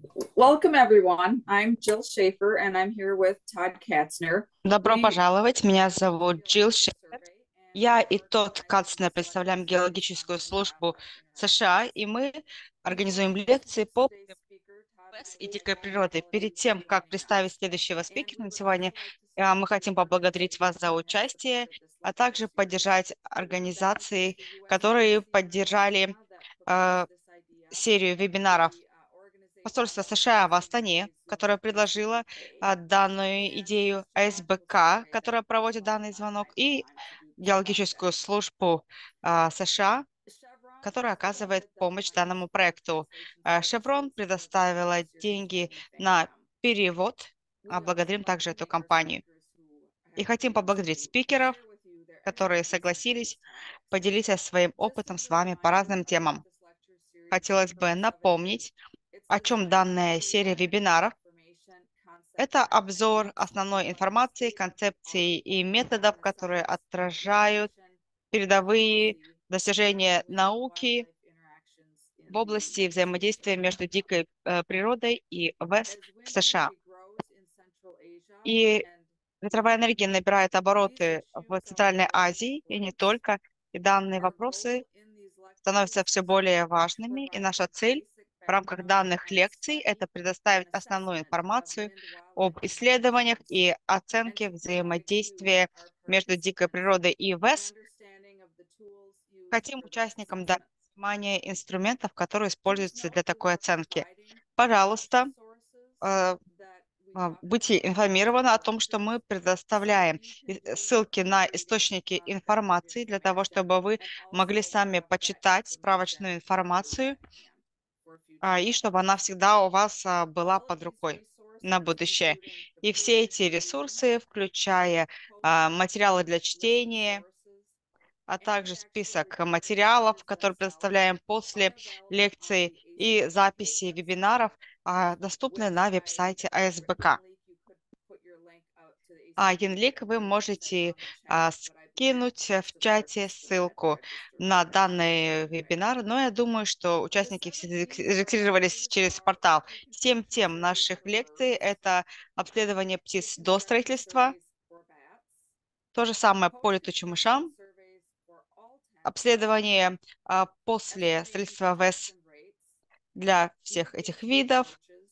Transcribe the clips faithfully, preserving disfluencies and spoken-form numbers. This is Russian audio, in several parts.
Welcome, everyone. I'm Jill Schaefer, and I'm here with Todd Katzner. Добро We пожаловать, меня зовут Джилл Шеф. survey, and Я we и work with тот the Кацнер представляем Collective Survey геологическую on службу Wildlife США, Interactions. и мы Before организуем we лекции introduce по today's speaker, Todd and ПВС I и have дикой one природы. Перед apology тем, to как представить announce, следующего and спикера we на would сегодня, also like to э, say мы thank хотим you for поблагодарить вас participating за and have участие, supported this а lecture также series. поддержать That includes организации, the U S которые Embassy in поддержали Astana that э, proposed this idea, серию вебинаров. the uh, organization Посольство that США в sponsored Астане, today's Zoom которое from the предложило U K, а, данную and идею, John АСБК, Kossare that которая was проводит on данный on звонок, my call и line to do this геологическую process. службу а, США, Chevron которая has оказывает provided the помощь funds данному for проекту. translation А, Chevron services for this lecture предоставила series, and деньги we thank на them. перевод. А, We also Благодарим like также to эту thank our компанию. speakers who И have хотим agreed поблагодарить to спикеров, share with you their которые expertise on согласились various topics. поделиться своим Just опытом as с a вами по reminder разным of what темам. this lecture series and the Хотелось бы purpose of it is, напомнить, it's о чем designed to данная серия present вебинаров. information, concepts, Это and обзор techniques that основной help us информации, keep our концепций и focus on методов, the которые science, отражают innovation, and передовые policy достижения surrounding науки wildlife interactions in в the области United States of взаимодействия между America. дикой э, природой и ВЭС As в wind США. energy grows in Central Asia И and ветровая beyond, энергия набирает these обороты в issues are Центральной growing in Азии и не importance. только. И данные Our вопросы goal in these становятся lectures все is более to важными, и provide наша a цель basic в рамках background данных on лекций — study это and предоставить основную assessment of информацию об wind-wildlife исследованиях interactions, и and оценке to provide to взаимодействия our между дикой participants природой и an ВЭС. understanding of the tools used Хотим for this участникам дать assessment. понимание инструментов, которые Please используются note для we такой will be оценки. providing Пожалуйста, reference sources э, that we а, talk будьте about in these информированы о том, что lectures мы so that предоставляем you can и- gain ссылки a на greater источники comprehensive информации для того, information чтобы вы and могли also сами have that почитать information справочную always информацию, at hand for future а, и чтобы она reference. всегда у вас а, была All of под these рукой на resources, будущее. including the И все printed эти material, ресурсы, включая а, материалы post-lecture для list of чтения, sources, а and также the actual список recorded материалов, lectures которые themselves предоставляем are после available on лекций the и ASBK записи website, вебинаров, а, доступны which на I, веб-сайте uh, АСБК. Yinlik, you could put your link out to the А ASBK Янлик вы website можете on the chat, а, but I believe скинуть most в of the чате participants have ссылку registered на already on the данный survey. вебинар, но я думаю, что The участники все seven зарек- themes of our зарегистрировались lectures через are портал. Семь pre-construction тем surveys наших for лекций — birds, это обследование птиц до pre-construction строительства, surveys for bats, то же самое по летучим post-construction мышам, surveys for all types of обследование wildlife, а, после estimating строительства ВЭС detection rates, для всех этих mitigation видов, approaches,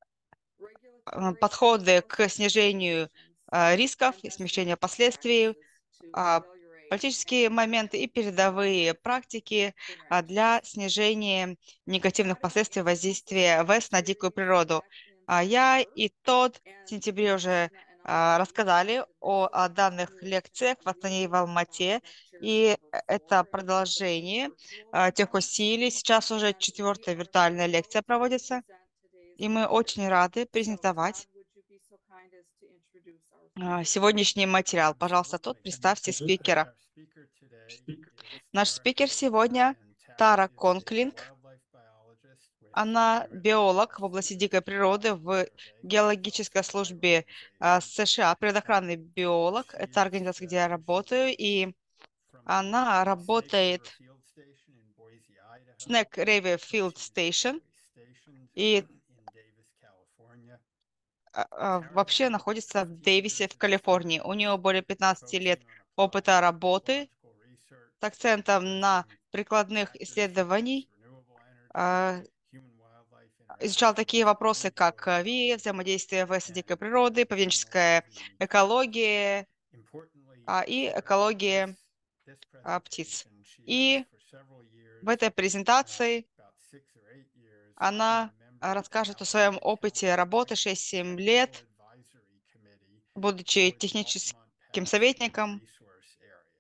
а, regulatory and подходы к policy снижению considerations, а, рисков and и best смягчению practice последствий, practices to а, ameliorate практические any моменты и negative передовые wildlife практики а, для interactions. снижения негативных Todd and I последствий introduced this воздействия lecture ВЭС на дикую series природу. back in А Я September, и тот в and сентябре уже Asna and I а, agreed рассказали that this о, is о a данных continuation лекциях в Астане и в really about Алмате, lecture и number это four in the seven продолжение virtual а, тех webinars. усилий. Сейчас уже And we четвертая are виртуальная лекция thrilled to проводится, present today's и мы lecture. очень рады So, Todd, презентовать would you be so kind as to introduce our а, speaker? сегодняшний материал. Пожалуйста, тот Absolutely. представьте спикера. Our speaker today is Наш Tara спикер Conklin, сегодня and Tara Тара is a Конклинг. wildlife biologist with Она U S биолог в области Forest дикой природы Geological в Survey. She's also геологической with our службе а, organization. США, Um, природоохранный биолог. she Это is, организация, где я uh, she работаю, works и from the она uh, Snake River работает Field Station in Boise, в Idaho, Snake River but Field she's Station, actually stationed и in Davis, California. а, а, Tara has вообще more than находится в fifteen Дэвисе, years в Калифорнии. У experience нее более пятнадцати лет focusing on опыта applied работы ecological с research, акцентом на addressing прикладных factors such as исследований, renewable energy, а, human-wildlife изучал такие interactions, вопросы, and как э, ви, geoecology. взаимодействие в с дикой And природы, uh, she most поведенческая recently published, экология importantly а, и for this экология this а, птиц. presentation, she has И for several в years, этой uh, презентации about six or eight years, been она a а, member of the расскажет о своем California опыте Council's работы шесть-семь Technical лет, Advisory Committee будучи for the техническим Altamont Pass советником Resource Area.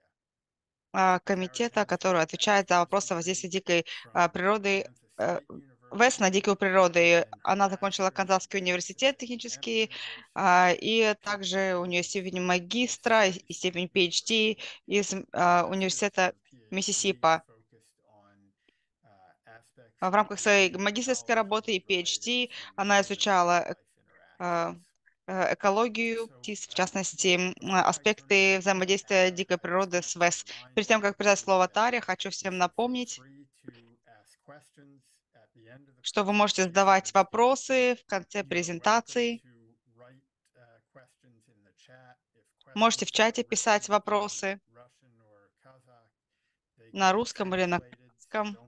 а, Tara комитета, has который her отвечает за bachelor's вопросы degree воздействия дикой а, from природы Kansas э, State ВЭС на University дикую природу. И and her она закончила master's in Канзасский physics университет at Duquesne технический, University а, and и также у нее PhD степень from магистра и Mississippi степень State PhD University. из Her а, master's университета and PhD Миссисипи. focused on uh, aspects В of рамках своей marine магистерской работы ecology и related PhD to она изучала human-wildlife э, interactions. э, экологию So, птиц, в uh, частности, be- м, before I turn it аспекты over to взаимодействия Tara, дикой I just природы want с to ВЭС. remind Перед тем, как передать everybody слово that Таре, хочу you всем should feel напомнить, free to ask questions at что вы можете задавать вопросы в конце презентации. Можете в чате писать вопросы на русском или на казахском.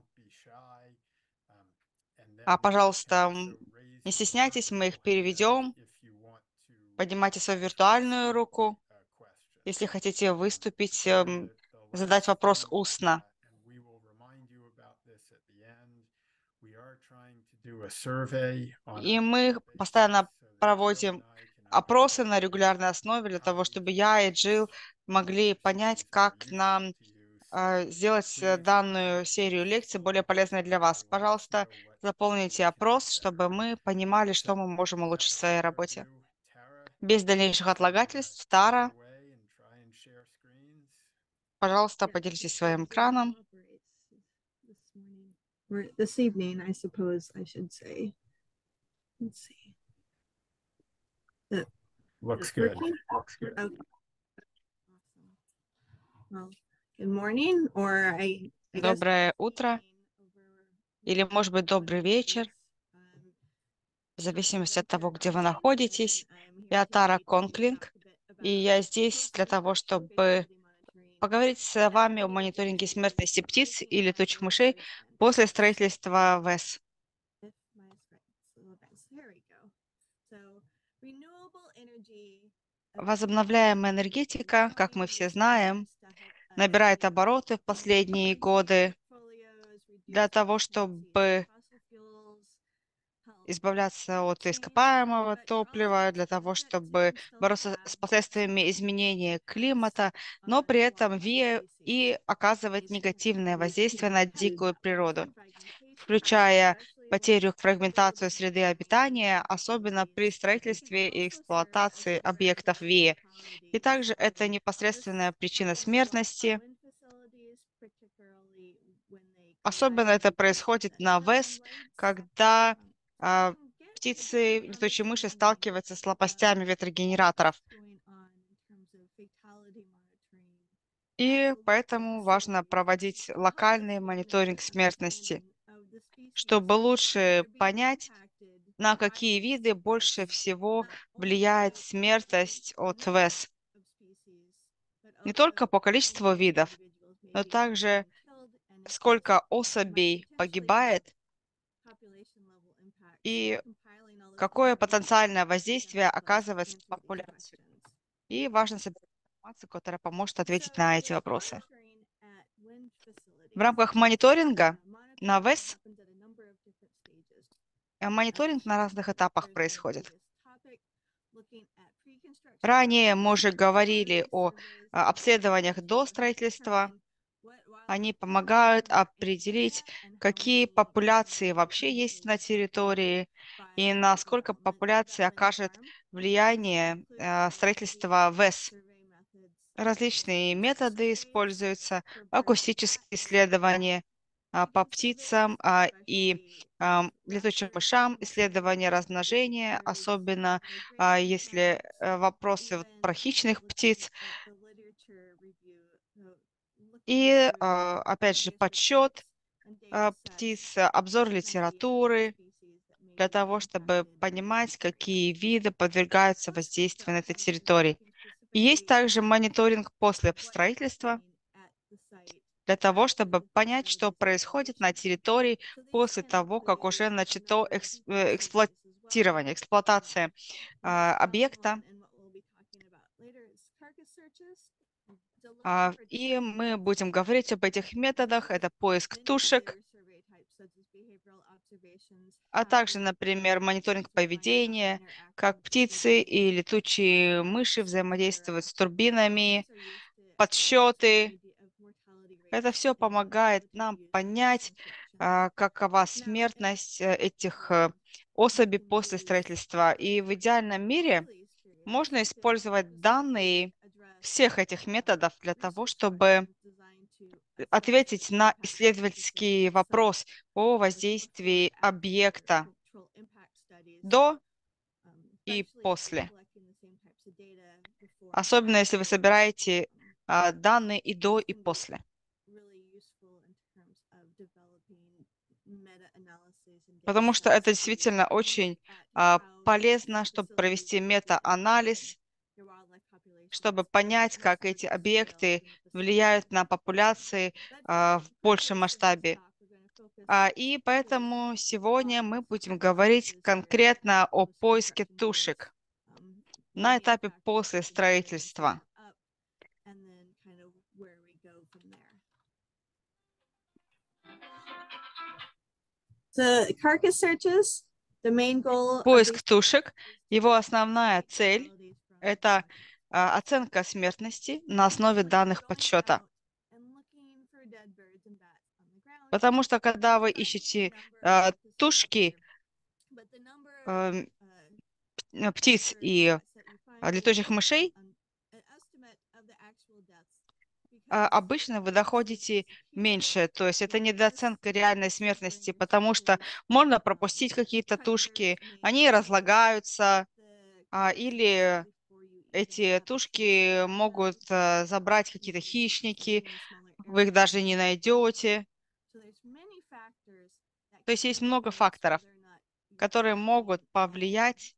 А, пожалуйста, не стесняйтесь, мы их переведем. Поднимайте свою виртуальную руку, если хотите выступить, задать вопрос устно. И мы постоянно проводим опросы на регулярной основе для того, чтобы я и Джилл могли понять, как нам э, сделать данную серию лекций более полезной для вас. Пожалуйста, заполните опрос, чтобы мы понимали, что мы можем улучшить в своей работе. Без дальнейших отлагательств, Тара, пожалуйста, поделитесь своим экраном. This evening, I suppose I should say. Let's see. That Looks is good. working? Looks good. Okay. Awesome. Well, good morning, or I, I guess Доброе утро, или, может быть, добрый вечер, в зависимости от того, где вы находитесь. Я Тара Конклинг, и я здесь для того, чтобы поговорить с вами о мониторинге смертности птиц и летучих мышей после строительства ВЭС. Возобновляемая энергетика, как мы все знаем, набирает обороты в последние годы для того, чтобы избавляться от ископаемого топлива, для того, чтобы бороться с последствиями изменения климата, но при этом ВИА и оказывать негативное воздействие на дикую природу, включая потерю, фрагментацию среды обитания, особенно при строительстве и эксплуатации объектов ВИА. И также это непосредственная причина смертности. Особенно это происходит на ВЭС, когда а, птицы, летучие мыши сталкиваются с лопастями ветрогенераторов. И поэтому важно проводить локальный мониторинг смертности, чтобы лучше понять, на какие виды больше всего влияет смертность от ВЭС. Не только по количеству видов, но также сколько особей погибает и какое потенциальное воздействие оказывается на популяцию. И важно собирать информацию, которая поможет ответить на эти вопросы. В рамках мониторинга на ВЭС мониторинг на разных этапах происходит. Ранее мы уже говорили о обследованиях до строительства. Они помогают определить, какие популяции вообще есть на территории и насколько популяция окажет влияние строительства ВЭС. Различные методы используются, акустические исследования по птицам и летучим мышам, исследования размножения, особенно если вопросы про хищных птиц. И, опять же, подсчет птиц, обзор литературы, для того, чтобы понимать, какие виды подвергаются воздействию на этой территории. И есть также мониторинг после строительства, для того, чтобы понять, что происходит на территории после того, как уже начато эксплуатирование, эксплуатация объекта. И мы будем говорить об этих методах. Это поиск тушек, а также, например, мониторинг поведения, как птицы и летучие мыши взаимодействуют с турбинами, подсчеты. Это все помогает нам понять, какова смертность этих особей после строительства. И в идеальном мире можно использовать данные всех этих методов для того, чтобы ответить на исследовательский вопрос о воздействии объекта до и после. Особенно если вы собираете а, данные и до, и после. потому что это действительно очень а, полезно, чтобы провести мета-анализ, чтобы понять, как эти объекты влияют на популяции а, в большем масштабе. А, И поэтому сегодня мы будем говорить конкретно о поиске тушек на этапе после строительства. The carcass searches, the main goal of Поиск these тушек, его основная цель – это а, оценка смертности на основе данных подсчета. Потому что когда вы ищете а, тушки эм, п- птиц и а, летучих мышей, а, обычно вы доходите меньше, то есть это недооценка реальной смертности, потому что можно пропустить какие-то тушки, они разлагаются, а, или эти тушки могут а, забрать какие-то хищники, вы их даже не найдете. То есть есть много факторов, которые могут повлиять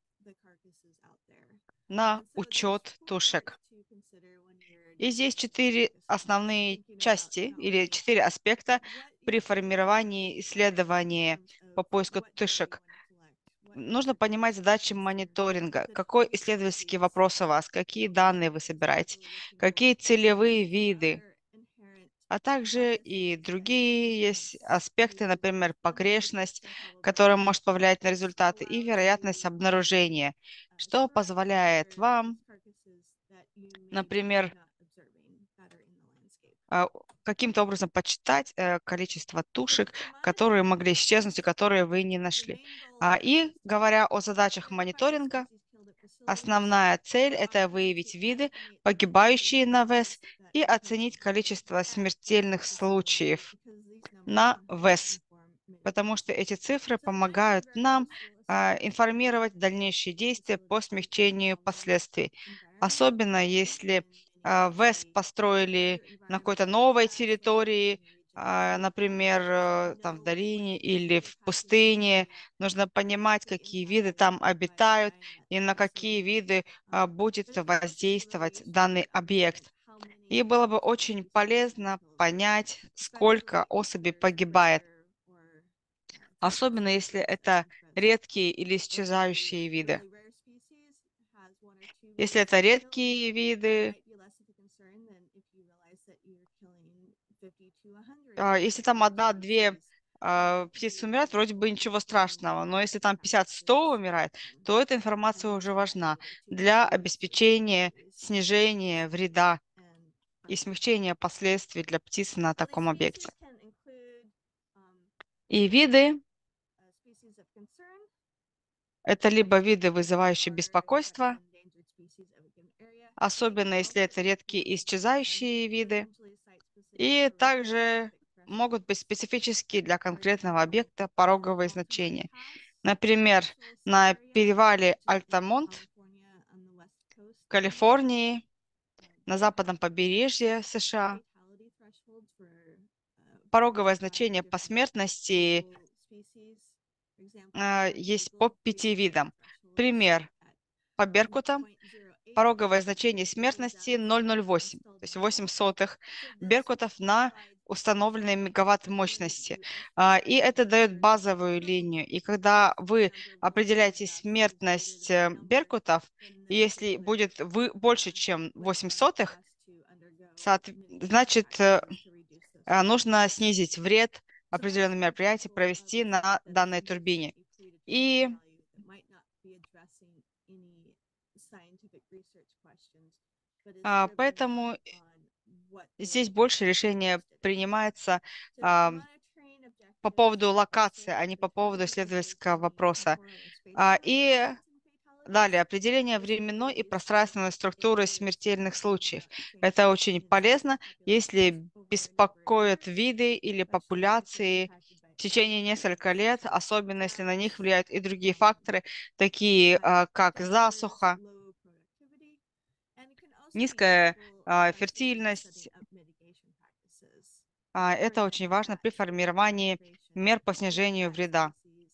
на учет тушек. И здесь четыре основные части или четыре аспекта при формировании исследования по поиску тушек. Нужно понимать задачи мониторинга. Какой исследовательский вопрос у вас, какие данные вы собираете, какие целевые виды, а также и другие есть аспекты, например, погрешность, которая может повлиять на результаты, и вероятность обнаружения, что позволяет вам, например, а, каким-то образом почитать э, количество тушек, которые могли исчезнуть и которые вы не нашли. А, И говоря о задачах мониторинга, основная цель – это выявить виды, погибающие на ВЭС, и оценить количество смертельных случаев на ВЭС, потому что эти цифры помогают нам а, информировать дальнейшие действия по смягчению последствий, особенно если а, ВЭС построили на какой-то новой территории, а, например, э, там в долине или в пустыне. Нужно понимать, какие виды там обитают и на какие виды а, будет воздействовать данный объект. И было бы очень полезно понять, сколько особей погибает, особенно если это редкие или исчезающие виды. Если это редкие виды, а, если там одна-две а, птицы умирают, вроде бы ничего страшного, но если там пятьдесят-сто умирает, то эта информация уже важна для обеспечения снижения вреда и смягчения последствий для птиц на таком объекте. И виды – это либо виды, вызывающие беспокойство, особенно если это редкие и исчезающие виды, и также могут быть специфические для конкретного объекта пороговые значения. Например, на перевале Альтамонт в Калифорнии, на западном побережье США, пороговое значение по смертности э, есть по пяти видам. Пример по беркутам. Пороговое значение смертности ноль целых ноль восемь, то есть восемь сотых беркутов на установленной мегаватт мощности. А, И это дает базовую линию. И когда вы определяете смертность э, беркутов, если будет вы, больше, чем восемь сотых, соот- значит, э, а, нужно снизить вред определенных мероприятий, провести на данной турбине. И а, поэтому здесь больше решения принимается а, по поводу локации, а не по поводу исследовательского вопроса. А, и далее, определение временной и пространственной структуры смертельных случаев. Это очень полезно, если беспокоят виды или популяции в течение нескольких лет, особенно если на них влияют и другие факторы, такие а, как засуха, низкая а, фертильность. А, Это очень важно при формировании мер по снижению вреда.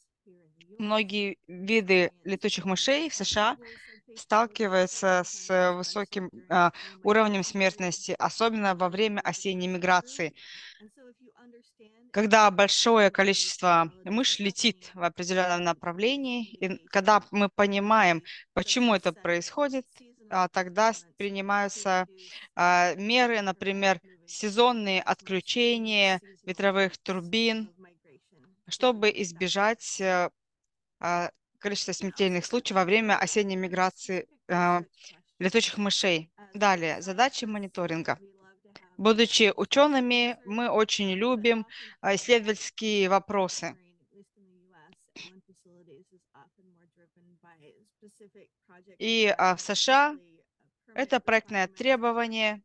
многие виды летучих мышей в США сталкиваются с высоким а, уровнем смертности, особенно во время осенней миграции. Когда большое количество мышь летит в определенном направлении, и когда мы понимаем, почему это происходит, а, тогда с- принимаются а, меры, например, сезонные отключения ветровых турбин, чтобы избежать э, а, количества смертельных случаев во время осенней миграции а, летучих мышей. Далее, задачи мониторинга. Будучи учеными, мы очень любим а, исследовательские вопросы. И а, в США это проектное требование,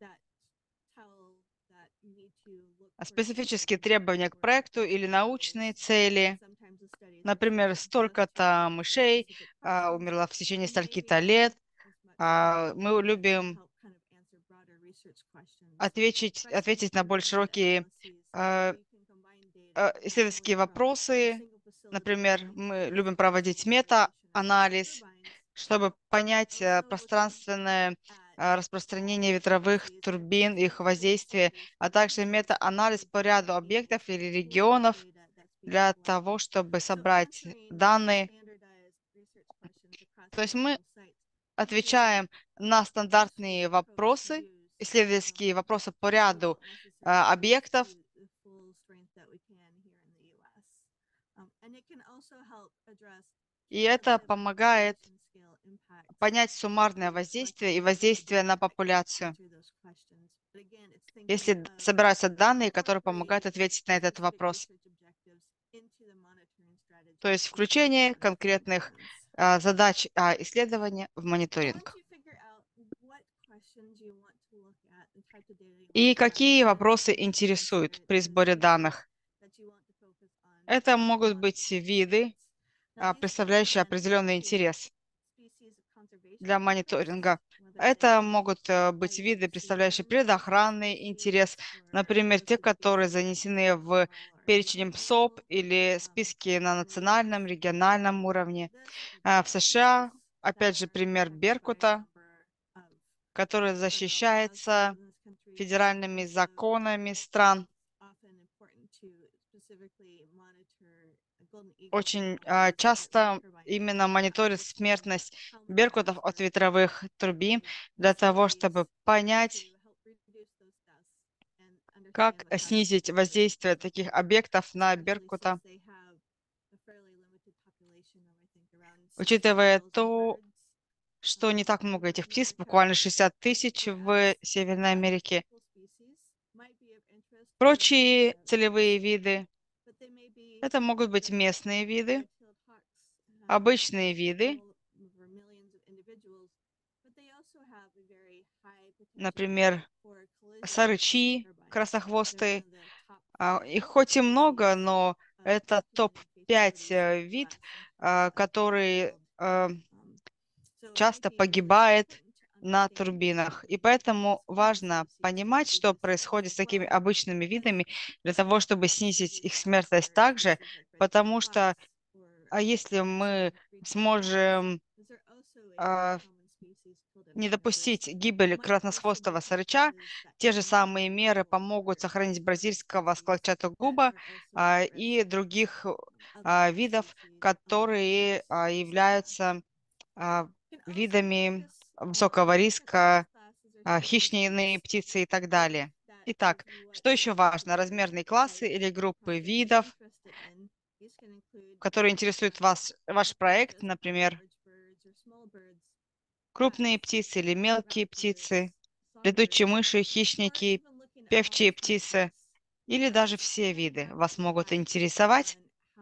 специфические требования к проекту или научные цели. Например, столько-то мышей а, умерло в течение стольки-то лет. А, мы любим ответить, ответить на более широкие а, а, исследовательские вопросы. Например, мы любим проводить мета-анализ, чтобы понять э, пространственное э, распространение ветровых турбин, их воздействие, а также мета-анализ по ряду объектов или регионов для того, чтобы собрать данные. То есть мы отвечаем на стандартные вопросы, исследовательские вопросы по ряду э, объектов. И это помогает понять суммарное воздействие и воздействие на популяцию, если д- собираются данные, которые помогают ответить на этот вопрос. То есть включение конкретных а, задач а, исследования в мониторинг. И какие вопросы интересуют при сборе данных? Это могут быть виды, а, представляющие определенный интерес для мониторинга. Это могут э, быть виды, представляющие природоохранный интерес, например, те, которые занесены в перечень ПСОП или списки на национальном, региональном уровне. А В США, опять же, пример Беркута, который защищается федеральными законами стран. Очень а, часто именно мониторит смертность беркутов от ветровых турбин для того, чтобы понять, как снизить воздействие таких объектов на беркута, учитывая то, что не так много этих птиц, буквально шестьдесят тысяч в Северной Америке. Прочие целевые виды – это могут быть местные виды, обычные виды, например, сарычи, красохвостые. А, Их хоть и много, но это топ пять вид, а, который а, часто погибает на турбинах. И поэтому важно понимать, что происходит с такими обычными видами, для того, чтобы снизить их смертность также, потому что а если мы сможем а, не допустить гибели краснохвостого сарыча, те же самые меры помогут сохранить бразильского складчатого а, и других а, видов, которые а, являются а, видами высокого риска, а, хищные птицы и так далее. Итак, что еще важно? Размерные классы или группы видов, которые интересуют вас, ваш проект, например, крупные птицы или мелкие птицы, летучие мыши, хищники, певчие птицы или даже все виды вас могут интересовать.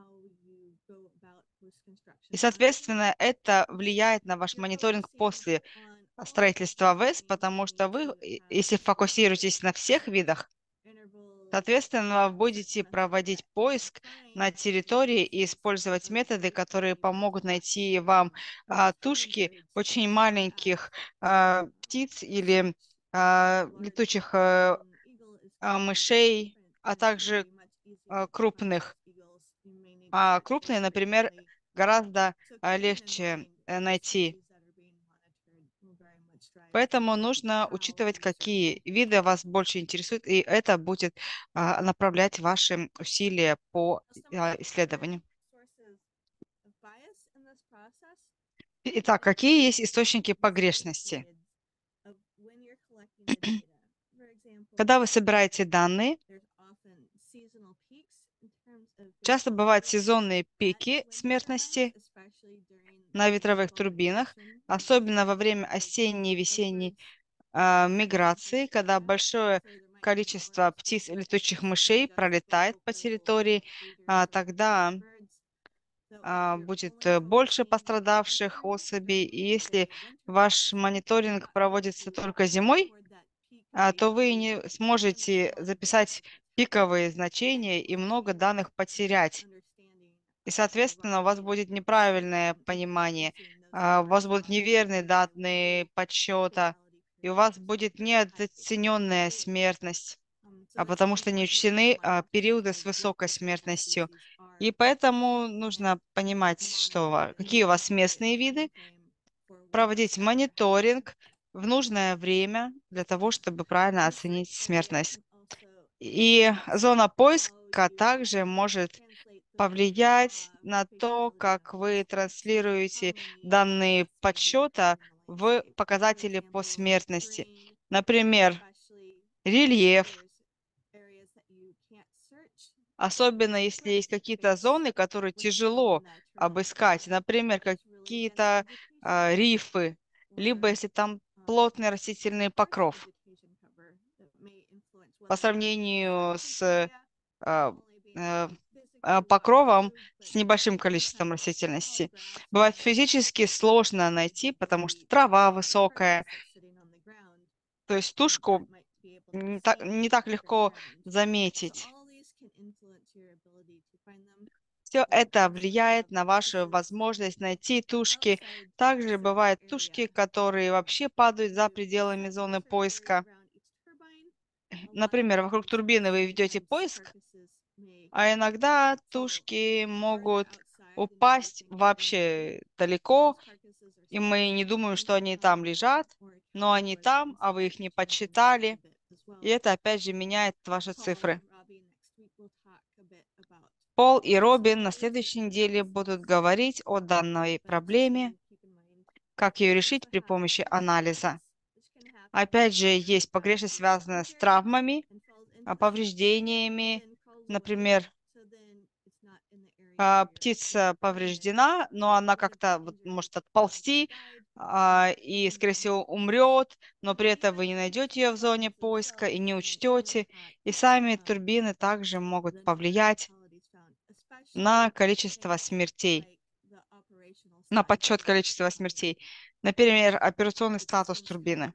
И, соответственно, это влияет на ваш мониторинг после строительства ВЭС, потому что вы, и- если фокусируетесь на всех видах, соответственно, будете проводить поиск на территории и использовать методы, которые помогут найти вам а, тушки очень маленьких а, птиц или а, летучих а, а, мышей, а также а, крупных. А крупные, например, гораздо а, легче э, найти. Поэтому нужно учитывать, какие виды вас больше интересуют, и это будет а, направлять ваши усилия по а, исследованию. Итак, какие есть источники погрешности? Когда вы собираете данные, часто бывают сезонные пики смертности на ветровых турбинах, особенно во время осенней и весенней а, миграции, когда большое количество птиц и летучих мышей пролетает по территории, а, тогда а, будет э, больше пострадавших особей. И если ваш мониторинг проводится только зимой, а, то вы не сможете записать пиковые значения и много данных потерять. И, соответственно, у вас будет неправильное понимание, а, у вас будут неверные данные подсчета, и у вас будет недооцененная смертность, а потому что не учтены а, периоды с высокой смертностью. И поэтому нужно понимать, что, ва- какие у вас местные виды, проводить мониторинг в нужное время для того, чтобы правильно оценить смертность. И зона поиска также может повлиять на то, как вы транслируете данные подсчета в показатели по смертности. Например, рельеф, особенно если есть какие-то зоны, которые тяжело обыскать, например, какие-то а, рифы, либо если там плотный растительный покров. По сравнению с а, э, а, покровом с небольшим количеством растительности. Бывает физически сложно найти, потому что трава высокая, то есть тушку не так, не так легко заметить. Все это влияет на вашу возможность найти тушки. Также бывают тушки, которые вообще падают за пределами зоны поиска. Например, вокруг турбины вы ведете поиск, а иногда тушки могут упасть вообще далеко, и мы не думаем, что они там лежат, но они там, а вы их не подсчитали, и это опять же меняет ваши цифры. Пол и Робин на следующей неделе будут говорить о данной проблеме, как ее решить при помощи анализа. Опять же, есть погрешность, связанная с травмами, а, повреждениями. Например, а, птица повреждена, но она как-то вот может отползти а, и, скорее всего, умрет, но при этом вы не найдете ее в зоне поиска и не учтете. И сами турбины также могут повлиять на количество смертей, на подсчет количества смертей. Например, операционный статус турбины.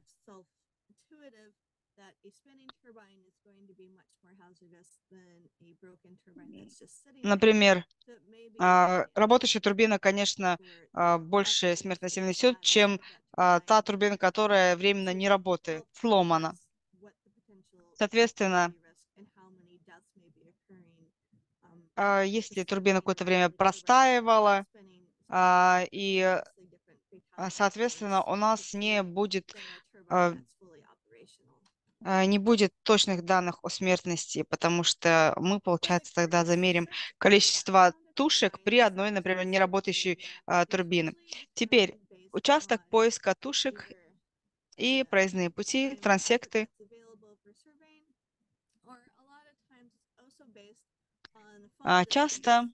Например, а, работающая турбина, конечно, а, больше смертности несет, чем а, та турбина, которая временно не работает, сломана. Соответственно, а, если турбина какое-то время простаивала, а, и, а, соответственно, у нас не будет а, а, не будет точных данных о смертности, потому что мы, получается, тогда замерим количество тушек при одной, например, неработающей а, турбине. Теперь участок поиска тушек и проездные пути, трансекты. А, часто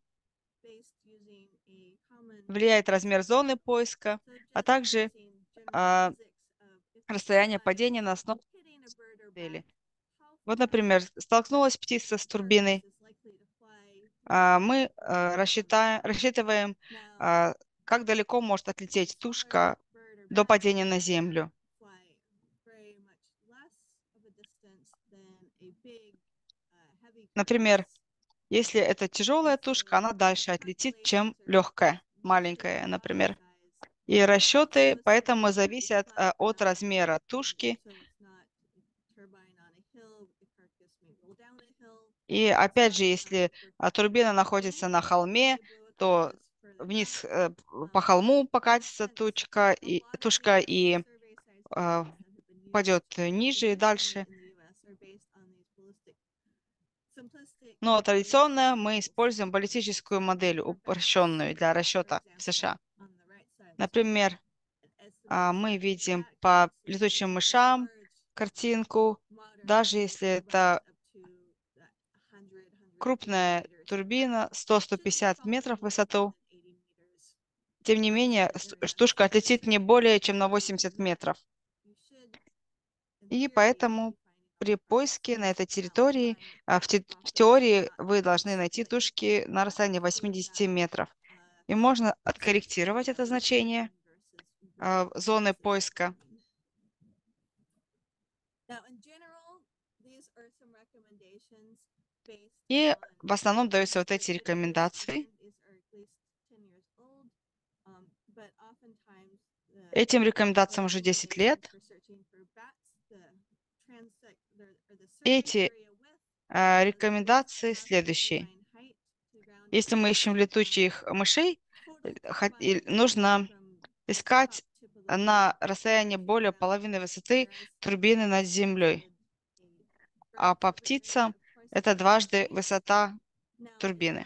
влияет размер зоны поиска, а также а, расстояние падения на основе цели. Вот, например, столкнулась птица с турбиной. А, мы а, рассчитаем, рассчитываем, а, как далеко может отлететь тушка до падения на землю. Например, если это тяжелая тушка, она дальше отлетит, чем легкая, маленькая, например. И расчеты поэтому зависят а, от размера тушки. И опять же, если а, турбина находится на холме, то вниз э, по холму покатится тучка и тушка и э, пойдет ниже и дальше. Но традиционно мы используем баллистическую модель, упрощенную для расчета в США. Например, а, мы видим по летучим мышам картинку, даже если это крупная турбина, сто — сто пятьдесят метров в высоту, тем не менее, с- штушка отлетит не более чем на восемьдесят метров. И поэтому при поиске на этой территории, а, в, те- в теории вы должны найти тушки на расстоянии восьмидесяти метров. И можно откорректировать это значение а, зоны поиска. И в основном даются вот эти рекомендации. Этим рекомендациям уже десять лет. Эти а, рекомендации следующие. Если мы ищем летучих мышей, э, хот- и нужно искать на расстоянии более половины высоты турбины над землей. А по птицам это дважды высота турбины.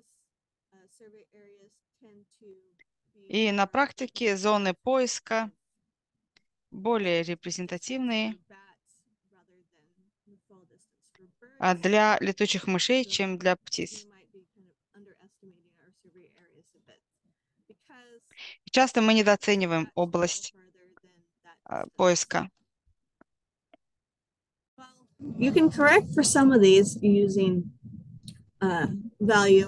И на практике зоны поиска более репрезентативные а, для летучих мышей, чем для птиц. Часто мы недооцениваем область а, поиска. You can correct for some of these using uh, value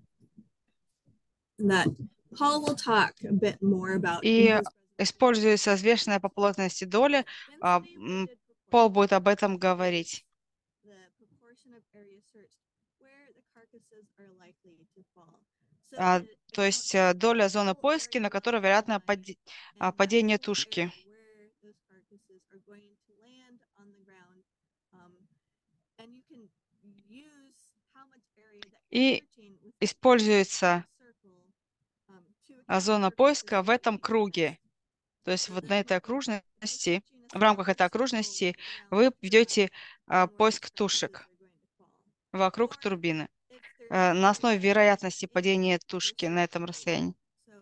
that Paul will talk a bit more about. in И his используется взвешенная по плотности доля. а, м, Пол будет об этом говорить. the proportion of area searched where the carcasses are likely to fall. So А, it То есть accounts э, for доля the зоны whole поиска, area на которой of вероятно the пади- line а, and падение that whole тушки. area where those carcasses are going to land on the ground. Um, and you can use how much area that you're И searching within используется the circle, um, to а, account зона for поиска carcasses в that этом you can круге. test. То есть So вот this на этой might be, if you're окружности, searching a в рамках этой smaller circle окружности around вы the ведете turbine а, than where the поиск carcasses тушек are going to fall. вокруг Or турбины if there's э, на основе area вероятности in падения the тушки на этом circle. расстоянии. So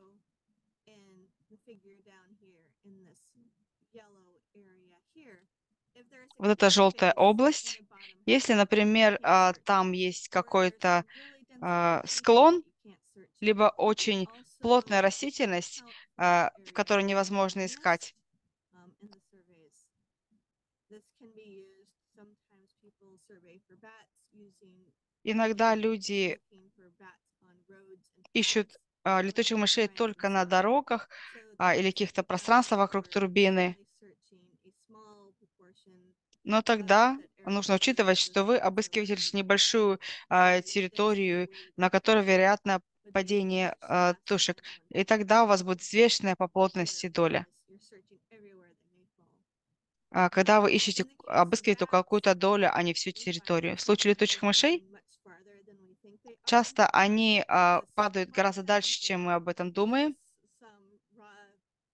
in the figure down here in this yellow area here, if there's a Вот эта clear желтая space in область, the bottom если, half, например, you can't а, search. там есть Or there's какой-то some really dense а, vegetation склон, that you can't search. либо You can очень also плотная растительность, account for а, the в area которой that невозможно you искать. missed, um, in the surveys. This can be used. Sometimes people survey for bats using Иногда only люди looking for bats on roads and ищут paths, а, like летучих the мышей turbines только на themselves. дорогах So а, или that's каких-то the пространствах case вокруг for турбины. only searching a small proportion Но of тогда that area нужно that you учитывать, think что is вы is обыскиваете likely лишь to fall. небольшую So а, the территорию, density на weighted которой, proportion вероятно, would be падение sufficient. So а, that's an тушек. example И тогда у вас будет взвешенная по where плотности доля. because you're searching everywhere they may fall. А, Когда вы ищете, In the case of обыскиваете только bats, какую-то долю, а не всю we find территорию. В that случае sometimes летучих they're мышей falling much farther than we think they are. часто они а, This падают plot гораздо down дальше, чем мы here об этом думаем. is some raw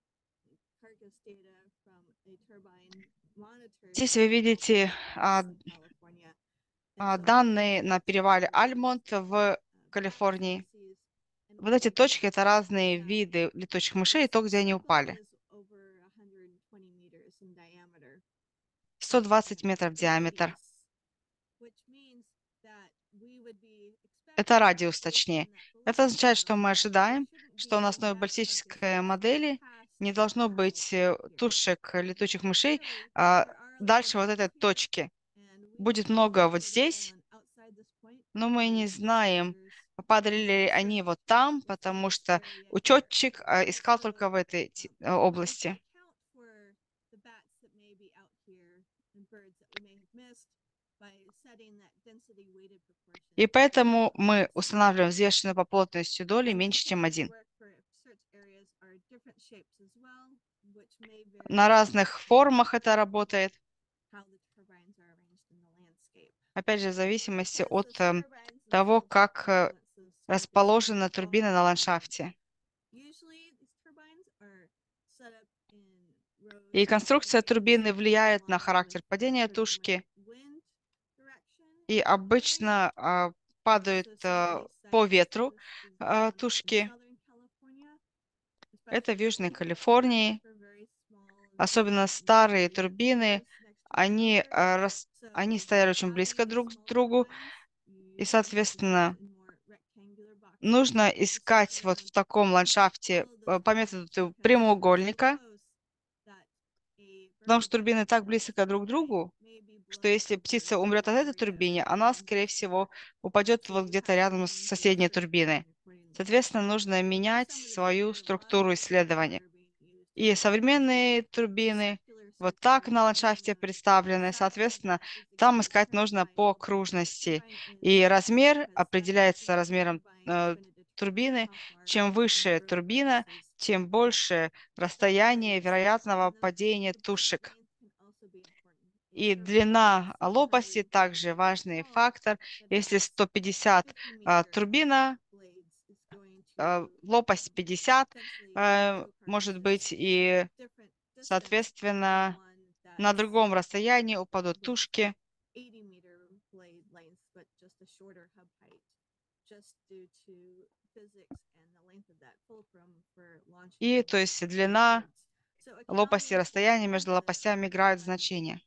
carcass data from a turbine monitored Здесь вы in видите а, Almonte, California. And а, so данные these на are перевале two Альмонт different, в uh, bat Калифорнии. species. And Вот we эти can точки — это разные see that виды летучих мышей, и this то, где они circle упали. is over one hundred twenty meters in diameter. сто двадцать метров The диаметр. radius, which means that we would be Это expecting, радиус, based точнее. on that Это ballistic означает, что model, мы that there ожидаем, shouldn't что be на основе bat баллистической carcasses модели past не this должно circle быть э, here. тушек летучих мышей Clearly, а, there are a lot of дальше вот bats этой here, точки. and we Будет don't know много if вот they would have здесь, fallen outside this point но мы не because the знаем, surveyors падали only ли они searched вот там, within потому this что area here. учетчик а, искал So, только в этой те- um, э, we can области. account for the bats that may be out here and birds that we may have missed by setting that density weighted proportion. И поэтому мы устанавливаем взвешенную по плотности доли And this меньше, can чем один. work for if search areas are different shapes as well, which may vary На разных формах это работает, how the turbines are arranged in the landscape. опять же, в зависимости Because от the э, turbines того, themselves have как э, influences расположена турбина на ландшафте. И конструкция турбины влияет на характер падения тушки, и обычно а, падают а, по ветру а, тушки. Это в Южной Калифорнии. Особенно старые турбины, они, а, рас- они стояли очень близко друг к другу, и, соответственно, нужно искать вот в таком ландшафте э, по методу прямоугольника, потому что турбины так близко друг к другу, что если птица умрет от этой турбины, она, скорее всего, упадет вот где-то рядом с соседней турбиной. Соответственно, нужно менять свою структуру исследования. И современные турбины вот так на ландшафте представлены. Соответственно, там искать нужно по окружности. И размер определяется размером э, турбины. Чем выше турбина, тем больше расстояние вероятного падения тушек. И длина лопасти также важный фактор. Если сто пятьдесят а, турбина, а, лопасть пятьдесят, а, может быть, и, соответственно, на другом расстоянии упадут тушки. И, то есть, длина лопасти и расстояние между лопастями играют значение.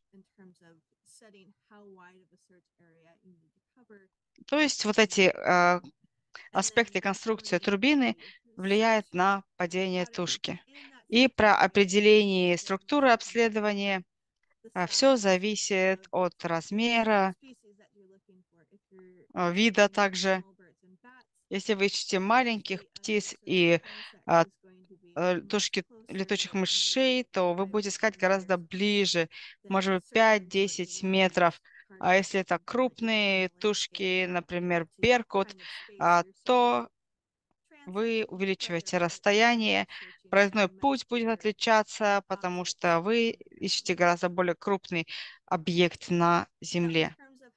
То есть, вот эти э, аспекты конструкции турбины влияют на падение тушки. И про определение структуры обследования все зависит от размера, э, вида также. Если вы ищете маленьких птиц и а, э, тушки летучих мышей, то вы будете искать гораздо ближе, может быть, пять-десять метров. А если это крупные тушки, например, беркут, а, то вы увеличиваете расстояние, проездной путь будет отличаться, потому что вы ищете гораздо более крупный объект на Земле.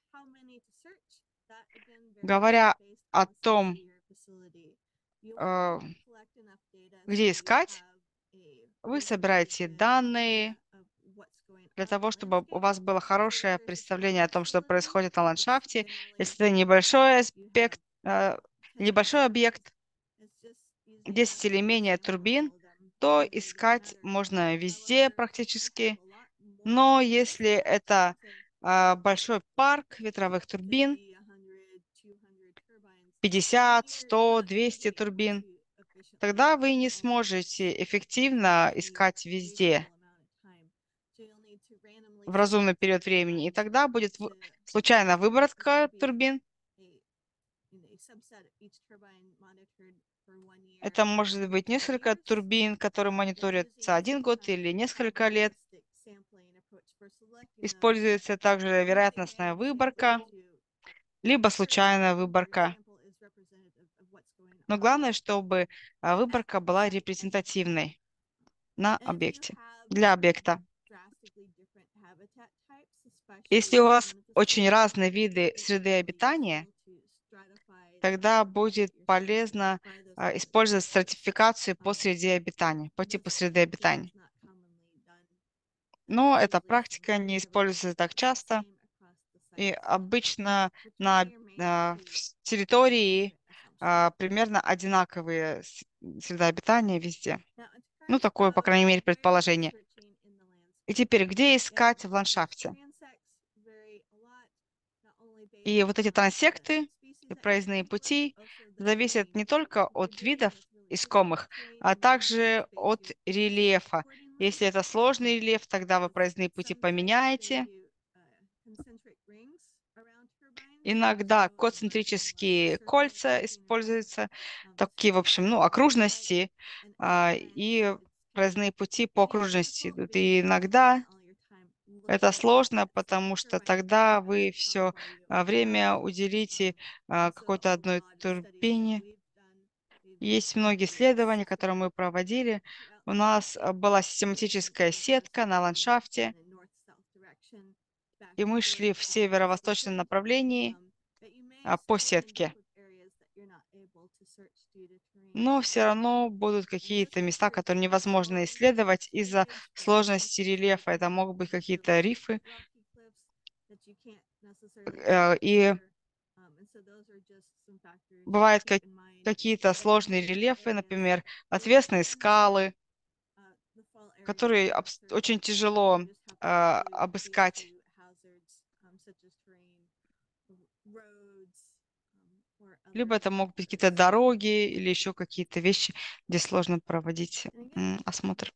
Говоря о том, э, где искать, вы собираете данные для того, чтобы у вас было хорошее представление о том, что происходит на ландшафте. Если это небольшой аспект, э, небольшой объект, десять или менее турбин, то искать можно везде практически. Но если это а, большой парк ветровых турбин, пятьдесят, сто, двести турбин, тогда вы не сможете эффективно искать везде в разумный период времени. И тогда будет в- случайная выборка турбин. Это может быть несколько турбин, которые мониторятся один год или несколько лет. Используется также вероятностная выборка, либо случайная выборка. Но главное, чтобы а, выборка была репрезентативной на объекте, для объекта. Если у вас очень разные виды среды обитания, тогда будет полезно а, использовать стратификацию по среде обитания, по типу среды обитания. Но эта практика не используется так часто, и обычно на а, в территории а, примерно одинаковые с- среда обитания везде. Ну, такое, по крайней мере, предположение. И теперь, где искать в ландшафте? И вот эти трансекты, и проездные пути зависят не только от видов искомых, а также от рельефа. Если это сложный рельеф, тогда вы проездные пути поменяете. Иногда концентрические кольца используются, такие, в общем, ну, окружности, а, и проездные пути по окружности идут. И иногда это сложно, потому что тогда вы все время уделите а, какой-то одной турбине. Есть многие исследования, которые мы проводили. У нас а, была систематическая сетка на ландшафте, и мы шли в северо-восточном направлении а, по сетке. но все равно будут какие-то места, которые невозможно исследовать из-за сложности рельефа. Это могут быть какие-то рифы, э, и бывают как- какие-то сложные рельефы, например, отвесные скалы, которые обс- очень тяжело а, обыскать. Либо это могут быть какие-то дороги или еще какие-то вещи, где сложно проводить м, осмотр.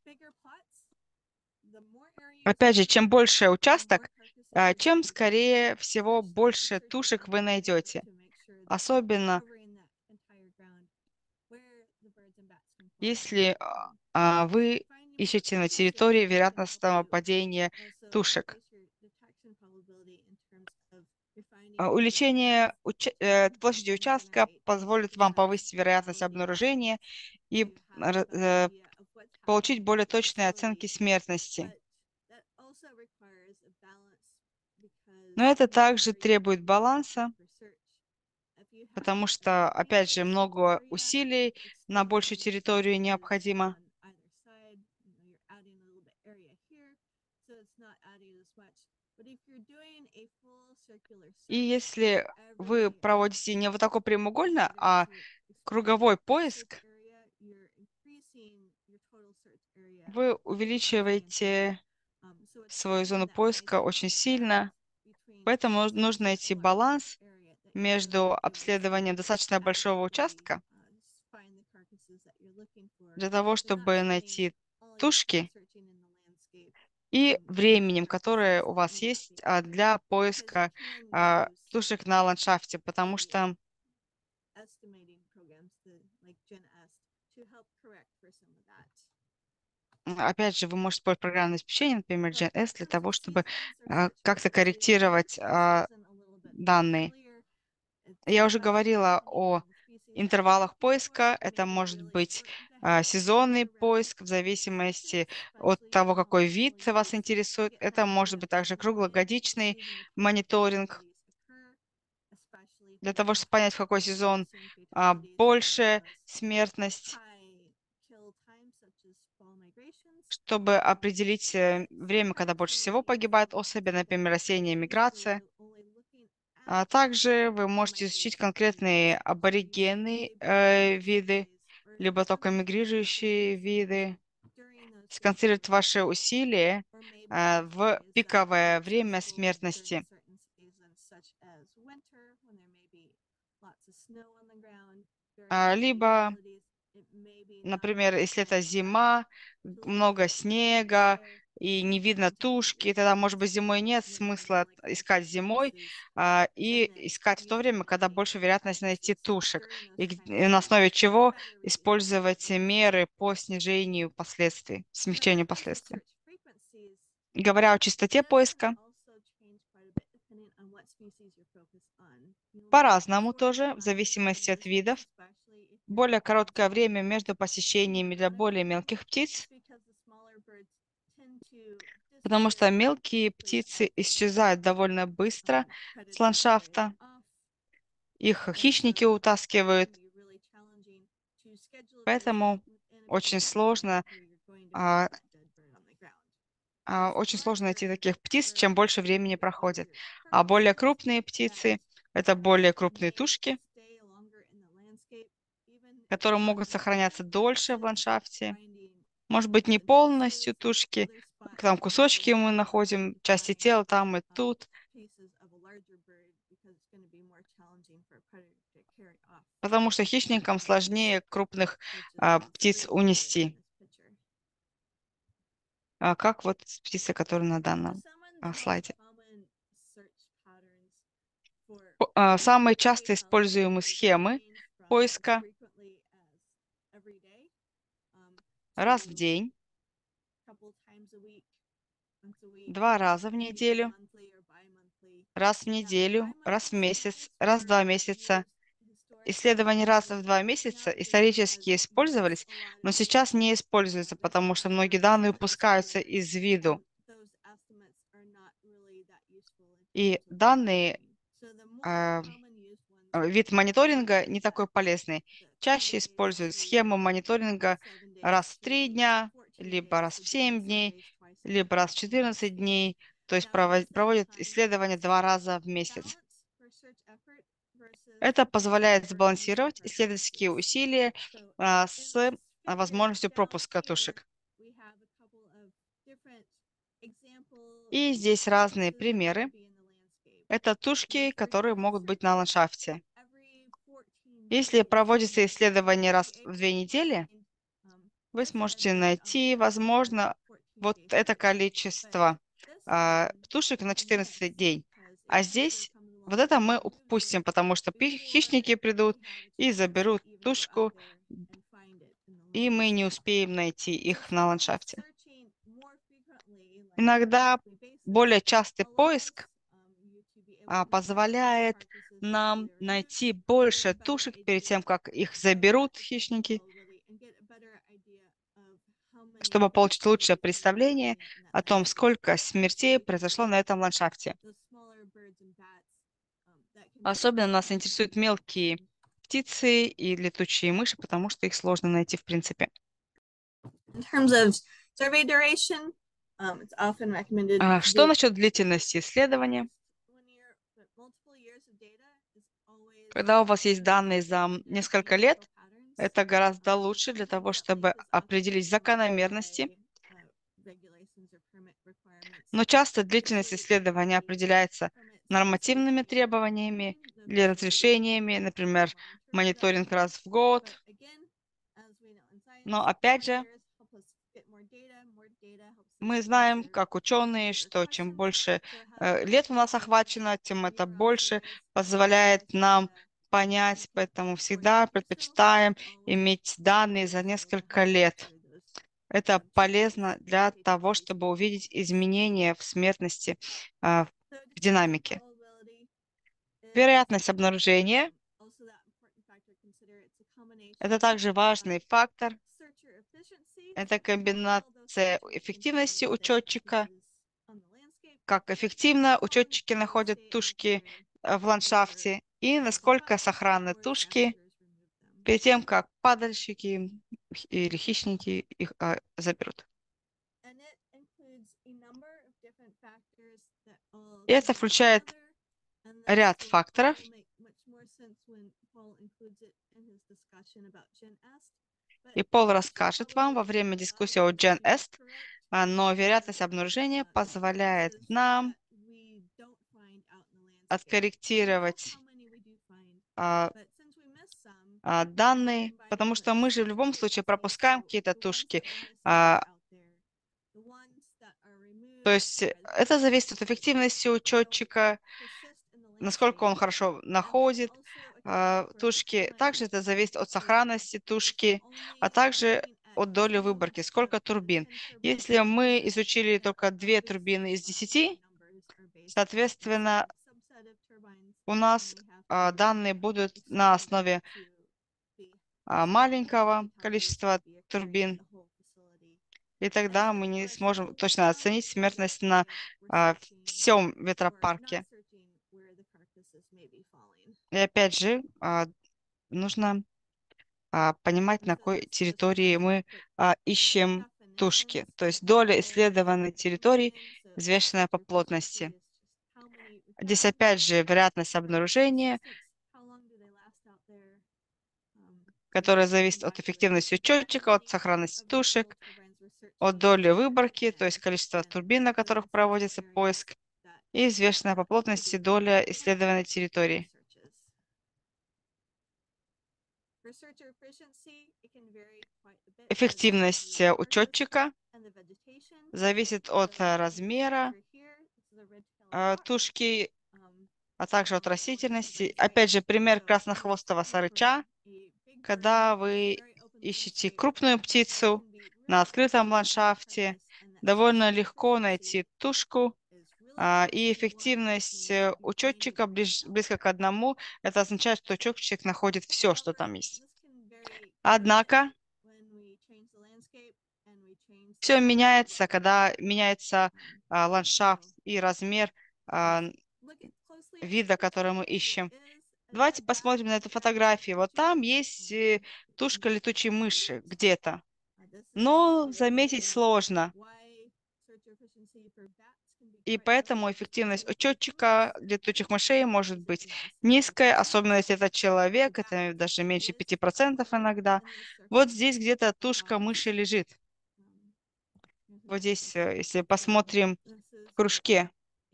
Опять же, чем больше участок, а, чем, скорее всего, больше тушек вы найдете. Особенно если а, а, вы ищете на территории вероятностного падения тушек. А, Увеличение уча- э, площади участка позволит вам повысить вероятность обнаружения и ра- э, получить более точные оценки смертности. Но это также требует баланса, потому что, опять же, много усилий на большую территорию необходимо. И если вы проводите не вот такой прямоугольно, а круговой поиск, вы увеличиваете свою зону поиска очень сильно. Поэтому нуж- нужно найти баланс между обследованием достаточно большого участка для того, чтобы найти тушки, и временем, которое у вас есть а, для поиска а, тушек на ландшафте, потому что м, опять же, вы можете использовать программное обеспечение, например, джи эн эс, для того, чтобы а, как-то корректировать а, данные. Я уже говорила о интервалах поиска. Это может быть а, сезонный поиск в зависимости от того, какой вид вас интересует. Это может быть также круглогодичный мониторинг для того, чтобы понять, в какой сезон а, больше смертность, чтобы определить э, время, когда больше всего погибают особи, например, осенняя миграция. А также вы можете изучить конкретные аборигенные э, виды, либо только мигрирующие виды, сконцентрировать ваши усилия э, в пиковое время смертности. А, Либо, например, если это зима, много снега и не видно тушки, тогда, может быть, зимой нет смысла искать зимой а, и искать в то время, когда больше вероятность найти тушек, и, г- и на основе чего использовать меры по снижению последствий, смягчению последствий. Говоря о частоте поиска, по-разному тоже, в зависимости от видов. Более короткое время между посещениями для более мелких птиц, потому что мелкие птицы исчезают довольно быстро с ландшафта. Их хищники утаскивают, поэтому очень сложно, а, а, очень сложно найти таких птиц, чем больше времени проходит. А более крупные птицы — это более крупные тушки, которые могут сохраняться дольше в ландшафте. Может быть, не полностью тушки, там кусочки мы находим, части тела там и тут, потому что хищникам сложнее крупных а, птиц унести, а, как вот птица, которая на данном а, слайде. По- а, Самые часто используемые схемы поиска: раз в день, два раза в неделю, раз в неделю, раз в месяц, раз в два месяца. Исследования раз в два месяца исторически использовались, но сейчас не используются, потому что многие данные упускаются из виду. И данные, а, вид мониторинга не такой полезный. чаще используют схему мониторинга раз в три дня, либо раз в семь дней, либо раз в четырнадцать дней, то есть прово- проводят исследования два раза в месяц. Это позволяет сбалансировать исследовательские усилия а, с возможностью пропуска тушек. И здесь разные примеры. Это тушки, которые могут быть на ландшафте. Если проводится исследование раз в две недели, вы сможете найти, возможно, вот это количество а, птушек на четырнадцатый день. А здесь вот это мы упустим, потому что пи- хищники придут и заберут тушку, и мы не успеем найти их на ландшафте. Иногда более частый поиск а, позволяет нам найти больше тушек перед тем, как их заберут хищники, чтобы получить лучшее представление о том, сколько смертей произошло на этом ландшафте. Особенно нас интересуют мелкие птицы и летучие мыши, потому что их сложно найти в принципе. In terms of survey duration, um, it's often recommended А to что do насчет длительности исследования? one year, but multiple years of data is always Когда у вас есть данные за better to несколько identify лет, patterns. это гораздо Um, лучше для того, sometimes that чтобы length is определить often закономерности. by, uh, regulations or permit requirements. Но часто But длительность usually исследования определяется permits нормативными state требованиями the или facility разрешениями, например, monitor for that. мониторинг раз в год. But again, as we know in science, Но опять more же, years help us get more data, more data helps us мы знаем, answer как ученые, greater что чем questions. больше So э, having лет у нас data охвачено, тем from это your больше observations позволяет and нам data понять, to поэтому support всегда your research предпочитаем is always иметь данные за beneficial to несколько help лет. answer those Это um, полезно changes для in того, fatalities чтобы and увидеть mortalities. изменения в смертности а, So в differential динамике. probability is Вероятность обнаружения um, also that important factor to consider. It's a – combination это также важный of фактор. searcher efficiency, Это how well those комбинация searchers эффективности can find учетчика, their pieces on the landscape, как эффективно учетчики находят тушки э, в ландшафте и насколько сохранны тушки перед тем, как падальщики или хищники их а, заберут. И это включает ряд факторов. И Пол расскажет вам во время дискуссии о GenEst, но вероятность обнаружения позволяет нам откорректировать а, а, данные, потому что мы же в любом случае пропускаем какие-то тушки. А, то есть это зависит от эффективности учетчика, насколько он хорошо находит а, тушки. Также это зависит от сохранности тушки, а также от доли выборки, сколько турбин. Если мы изучили только две турбины из десяти, соответственно, у нас а, данные будут на основе а, маленького количества турбин, и тогда мы не сможем точно оценить смертность на а, всем ветропарке. И опять же, а, нужно а, понимать, на какой территории мы а, ищем тушки. То есть доля исследованной территории, взвешенная по плотности. Здесь опять же вероятность обнаружения, которая зависит от эффективности учетчика, от сохранности тушек, от доли выборки, то есть количество турбин, на которых проводится поиск, и взвешенная по плотности доля исследованной территории. Эффективность учетчика зависит от размера тушки, а также от растительности. Опять же, пример краснохвостого сарыча. Когда вы ищете крупную птицу на открытом ландшафте, довольно легко найти тушку, и эффективность учетчика ближ, близко к одному. Это означает, что учетчик находит все, что там есть. Однако все меняется, когда меняется а, ландшафт и размер а, вида, который мы ищем. Давайте посмотрим на эту фотографию. Вот там есть э, тушка летучей мыши где-то. Но заметить сложно. И поэтому эффективность учетчика летучих мышей может быть низкая, особенно если это человек, это даже меньше пяти процентов иногда. Вот здесь где-то тушка мыши лежит. Вот здесь, э, если посмотрим в кружке.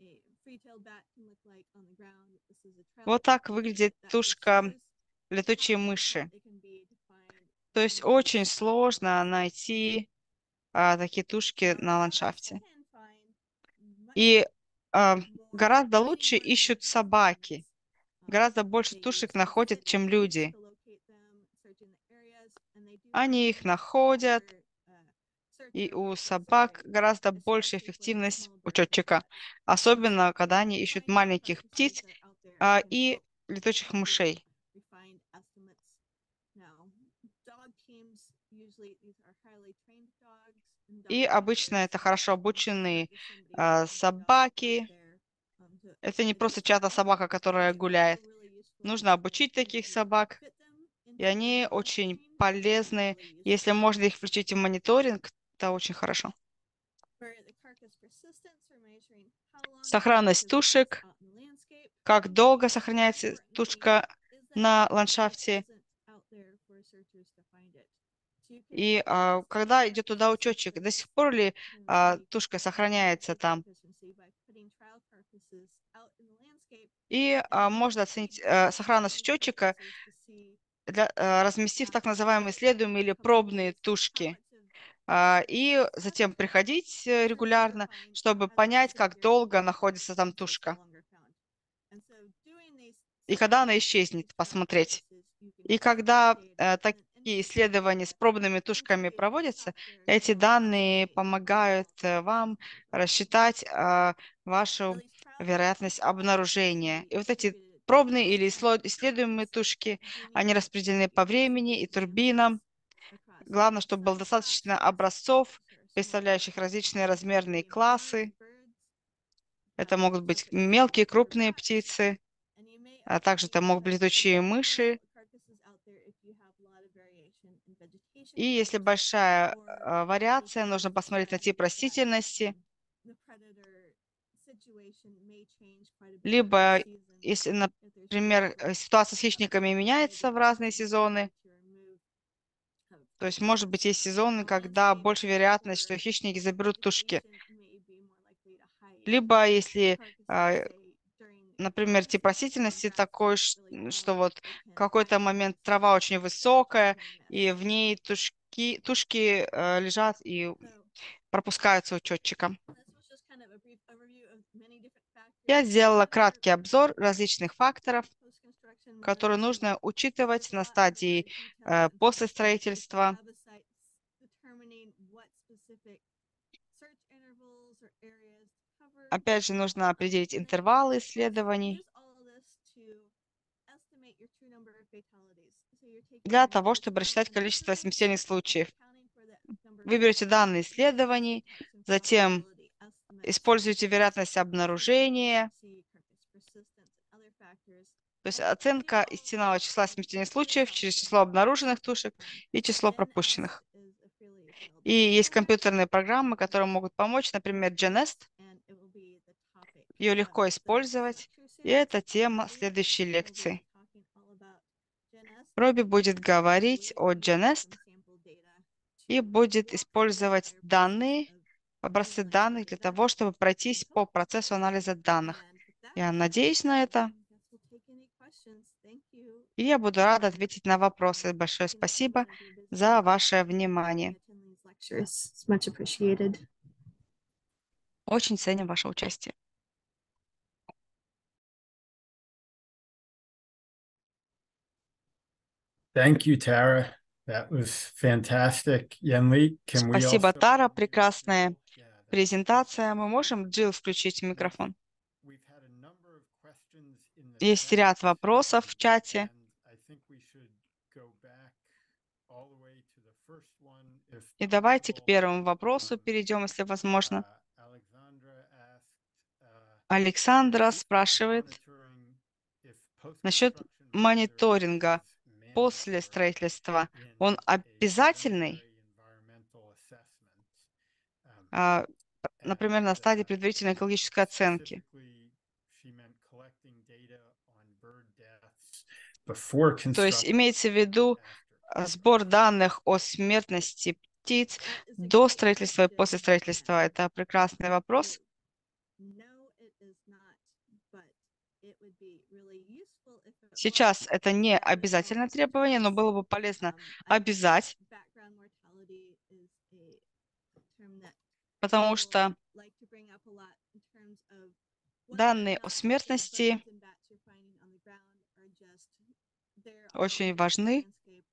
Вот так выглядит тушка летучей мыши. То есть очень сложно найти а, такие тушки на ландшафте. И а, гораздо лучше ищут собаки. Гораздо больше тушек находят, чем люди. Они их находят, и у собак гораздо больше эффективность учетчика, особенно когда они ищут маленьких птиц а, и летучих мышей. И обычно это хорошо обученные а, собаки. Это не просто чья-то собака, которая гуляет. Нужно обучить таких собак, и они очень полезны. Если можно их включить в мониторинг, это очень хорошо. Сохранность тушек, как долго сохраняется тушка на ландшафте. И а, когда идет туда учетчик, до сих пор ли а, тушка сохраняется там? И а, можно оценить а, сохранность учетчика, для, а, разместив так называемые исследуемые или пробные тушки. А, и затем приходить регулярно, чтобы понять, как долго находится там тушка. И когда она исчезнет, посмотреть. И когда а, такие исследования с пробными тушками проводятся, эти данные помогают вам рассчитать а, вашу вероятность обнаружения. И вот эти пробные или исследуемые тушки, они распределены по времени и турбинам. Главное, чтобы было достаточно образцов, представляющих различные размерные классы. Это могут быть мелкие, крупные птицы, а также это могут быть летучие мыши. И если большая э, вариация, нужно посмотреть на тип растительности. Либо, если, например, ситуация с хищниками меняется в разные сезоны, то есть, может быть, есть сезоны, когда больше вероятность, что хищники заберут тушки. Либо, если, э, например, тип растительности такой, что вот в какой-то момент трава очень высокая, и в ней тушки, тушки э, лежат и пропускаются учетчиком. Я сделала краткий обзор различных факторов, которые нужно учитывать на стадии э, после строительства. Опять же, нужно определить интервалы исследований для того, чтобы рассчитать количество смертельных случаев. Вы берете данные исследований, затем используете вероятность обнаружения, то есть оценка истинного числа смертельных случаев через число обнаруженных тушек и число пропущенных. И есть компьютерные программы, которые могут помочь, например, дженест. Ее легко использовать, и это тема следующей лекции. Робби будет говорить о дженест и будет использовать данные, образцы данных для того, чтобы пройтись по процессу анализа данных. Я надеюсь на это. И я буду рада ответить на вопросы. Большое спасибо за ваше внимание. Очень ценим ваше участие. Thank you, Tara. That was fantastic. Янли, can we Спасибо, also... Тара. Прекрасная Yeah, that's- презентация. Мы можем, Джилл, включить микрофон? We've had a number of questions in the Есть chat, ряд вопросов в чате. and I think we should go back all the way to the first one, if И давайте к possible. первому вопросу перейдем, если возможно. Uh, Alexandra asked, uh, Александра if спрашивает monitoring if насчет post-construction мониторинга после строительства, он обязательный, а, например, на стадии предварительной экологической оценки. То есть имеется в виду а, сбор данных о смертности птиц до строительства и после строительства. Это прекрасный вопрос. Сейчас это не обязательное требование, но было бы полезно обязать, потому что данные о смертности очень важны,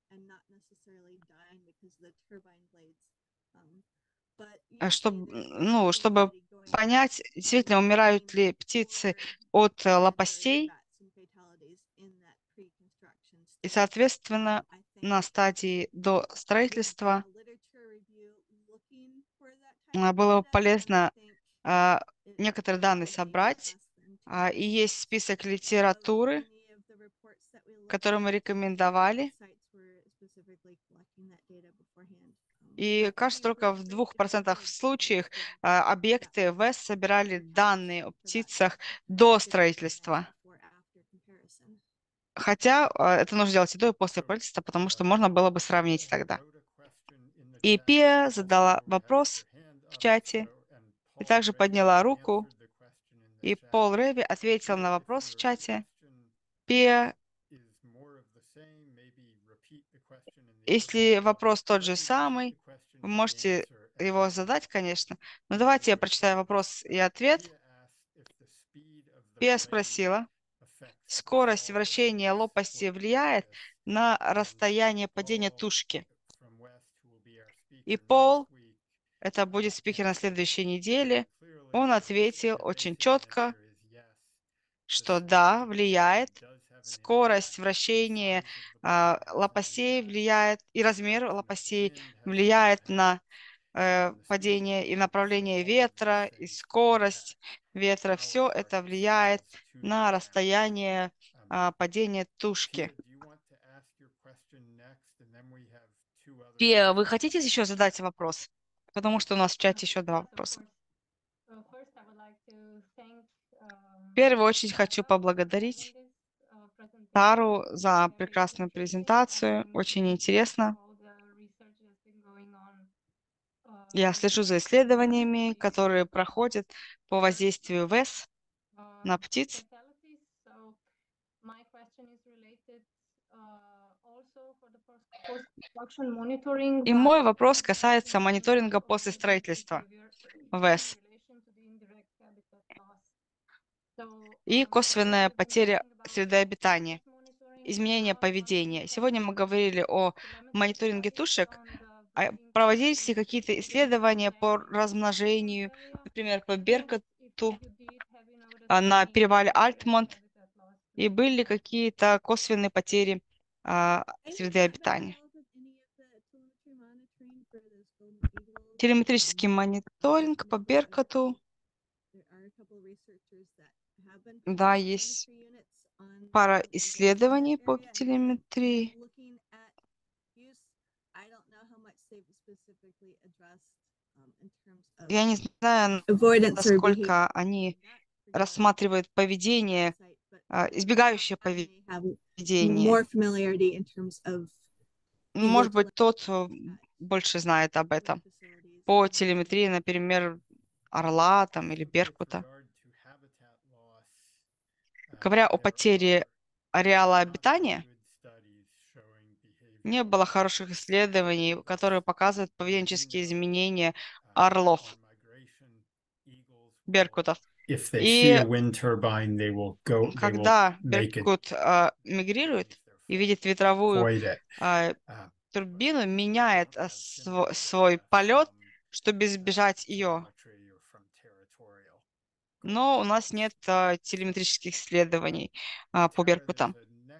чтобы, ну, чтобы понять, действительно умирают ли птицы от э, лопастей, и, соответственно, на стадии до строительства а, было бы полезно а, некоторые данные собрать, а, и есть список литературы, который мы рекомендовали, и, кажется, только в двух процентах случаев а, объекты ВЭС собирали данные о птицах до строительства. Хотя а, это нужно делать и до, и после строительства, потому что можно было бы сравнить тогда. И Пия задала вопрос в чате, и также подняла руку, и Пол Рэви ответил на вопрос в чате. Пия, если вопрос тот же самый, вы можете его задать, конечно. Но давайте я прочитаю вопрос и ответ. Пия спросила, скорость вращения лопасти влияет на расстояние падения тушки. И Пол, это будет спикер на следующей неделе, он ответил очень четко, что да, влияет. Скорость вращения а, лопастей влияет, и размер лопастей влияет на э, падение и направление ветра, и скорость ветра. Все это влияет на расстояние а, падения тушки. Пия, вы хотите еще задать вопрос? Потому что у нас в чате еще два вопроса. В первую очередь хочу поблагодарить Тару за прекрасную презентацию. Очень интересно. Я слежу за исследованиями, которые проходят по воздействию ВЭС на птиц. И мой вопрос касается мониторинга после строительства ВЭС и косвенная потеря среды обитания, изменение поведения. Сегодня мы говорили о мониторинге тушек. А проводились ли какие-то исследования по размножению, например, по беркуту на перевале Альтмонт, и были ли какие-то косвенные потери а, среды обитания? Телеметрический мониторинг по беркуту. Да, есть пара исследований по телеметрии. Я не знаю, насколько они рассматривают поведение, а, избегающее поведение. Может быть, тот, кто больше знает об этом. По телеметрии, например, орла там, или беркута. Говоря о потере ареала обитания, не было хороших исследований, которые показывают поведенческие изменения орлов, беркутов. И когда беркут а, мигрирует и видит ветровую а, турбину, меняет а, св свой полет, чтобы избежать ее. Но у нас нет а, телеметрических исследований а, по беркутам.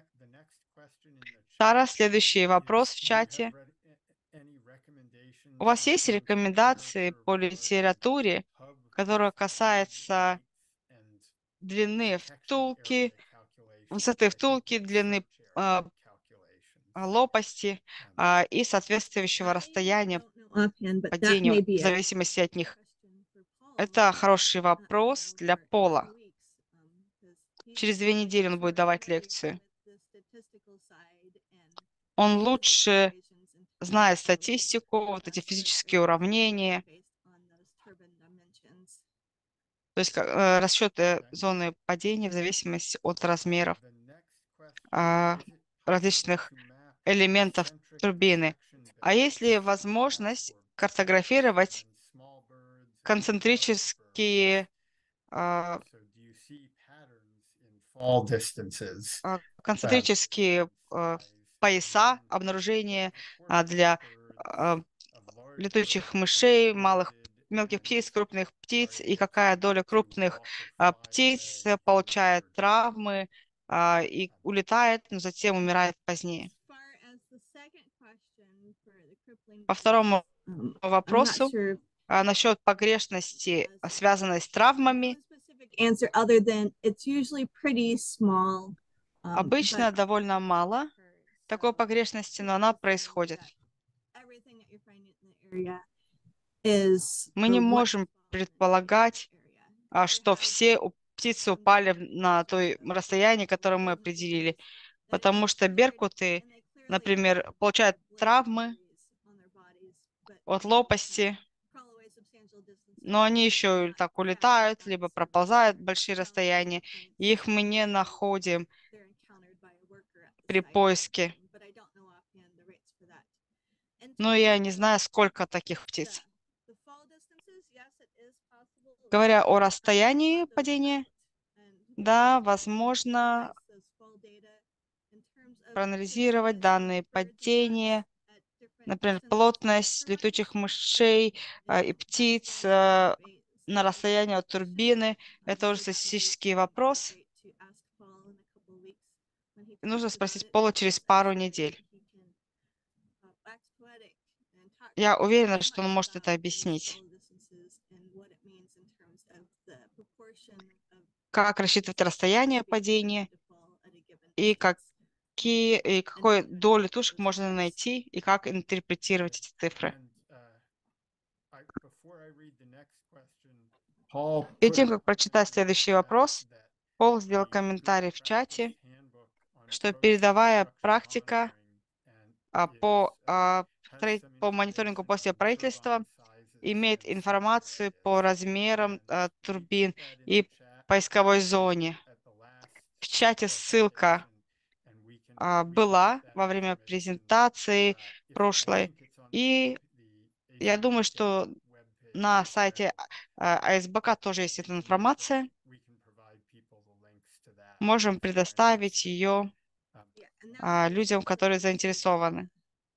Тара, следующий вопрос в чате. У вас есть рекомендации по литературе, которая касается длины втулки, высоты втулки, длины а, лопасти а, и соответствующего расстояния падению в зависимости от них. Это хороший вопрос для Пола. Через две недели он будет давать лекцию. Он лучше знает статистику, вот эти физические уравнения, то есть э, расчеты зоны падения в зависимости от размеров э, различных элементов турбины. А есть ли возможность картографировать концентрические э, концентрические э, пояса обнаружения а, для а, летучих мышей, малых мелких птиц, крупных птиц, и какая доля крупных а, птиц получает травмы а, и улетает, но затем умирает позднее. По второму вопросу а, насчет погрешности, связанной с травмами, обычно довольно мало такой погрешности, но она происходит. Мы не можем предполагать, что все птицы упали на то расстояние, которое мы определили, потому что беркуты, например, получают травмы от лопасти, но они еще так улетают, либо проползают большие расстояния, и их мы не находим при поиске. Но я не знаю, сколько таких птиц. Говоря о расстоянии падения, да, возможно проанализировать данные падения, например, плотность летучих мышей э, и птиц э, на расстоянии от турбины. Это уже статистический вопрос. Нужно спросить Пола через пару недель. Я уверена, что он может это объяснить. Как рассчитывать расстояние падения и какие, и какой долю тушек можно найти, и как интерпретировать эти цифры. Перед тем, как прочитать следующий вопрос, Пол сделал комментарий в чате, что передовая практика а, по, а, по мониторингу после правительства имеет информацию по размерам а, турбин и поисковой зоне. В чате ссылка а, была во время презентации прошлой, и я думаю, что на сайте а эс бэ ка тоже есть эта информация. Можем предоставить ее а, людям, которые заинтересованы.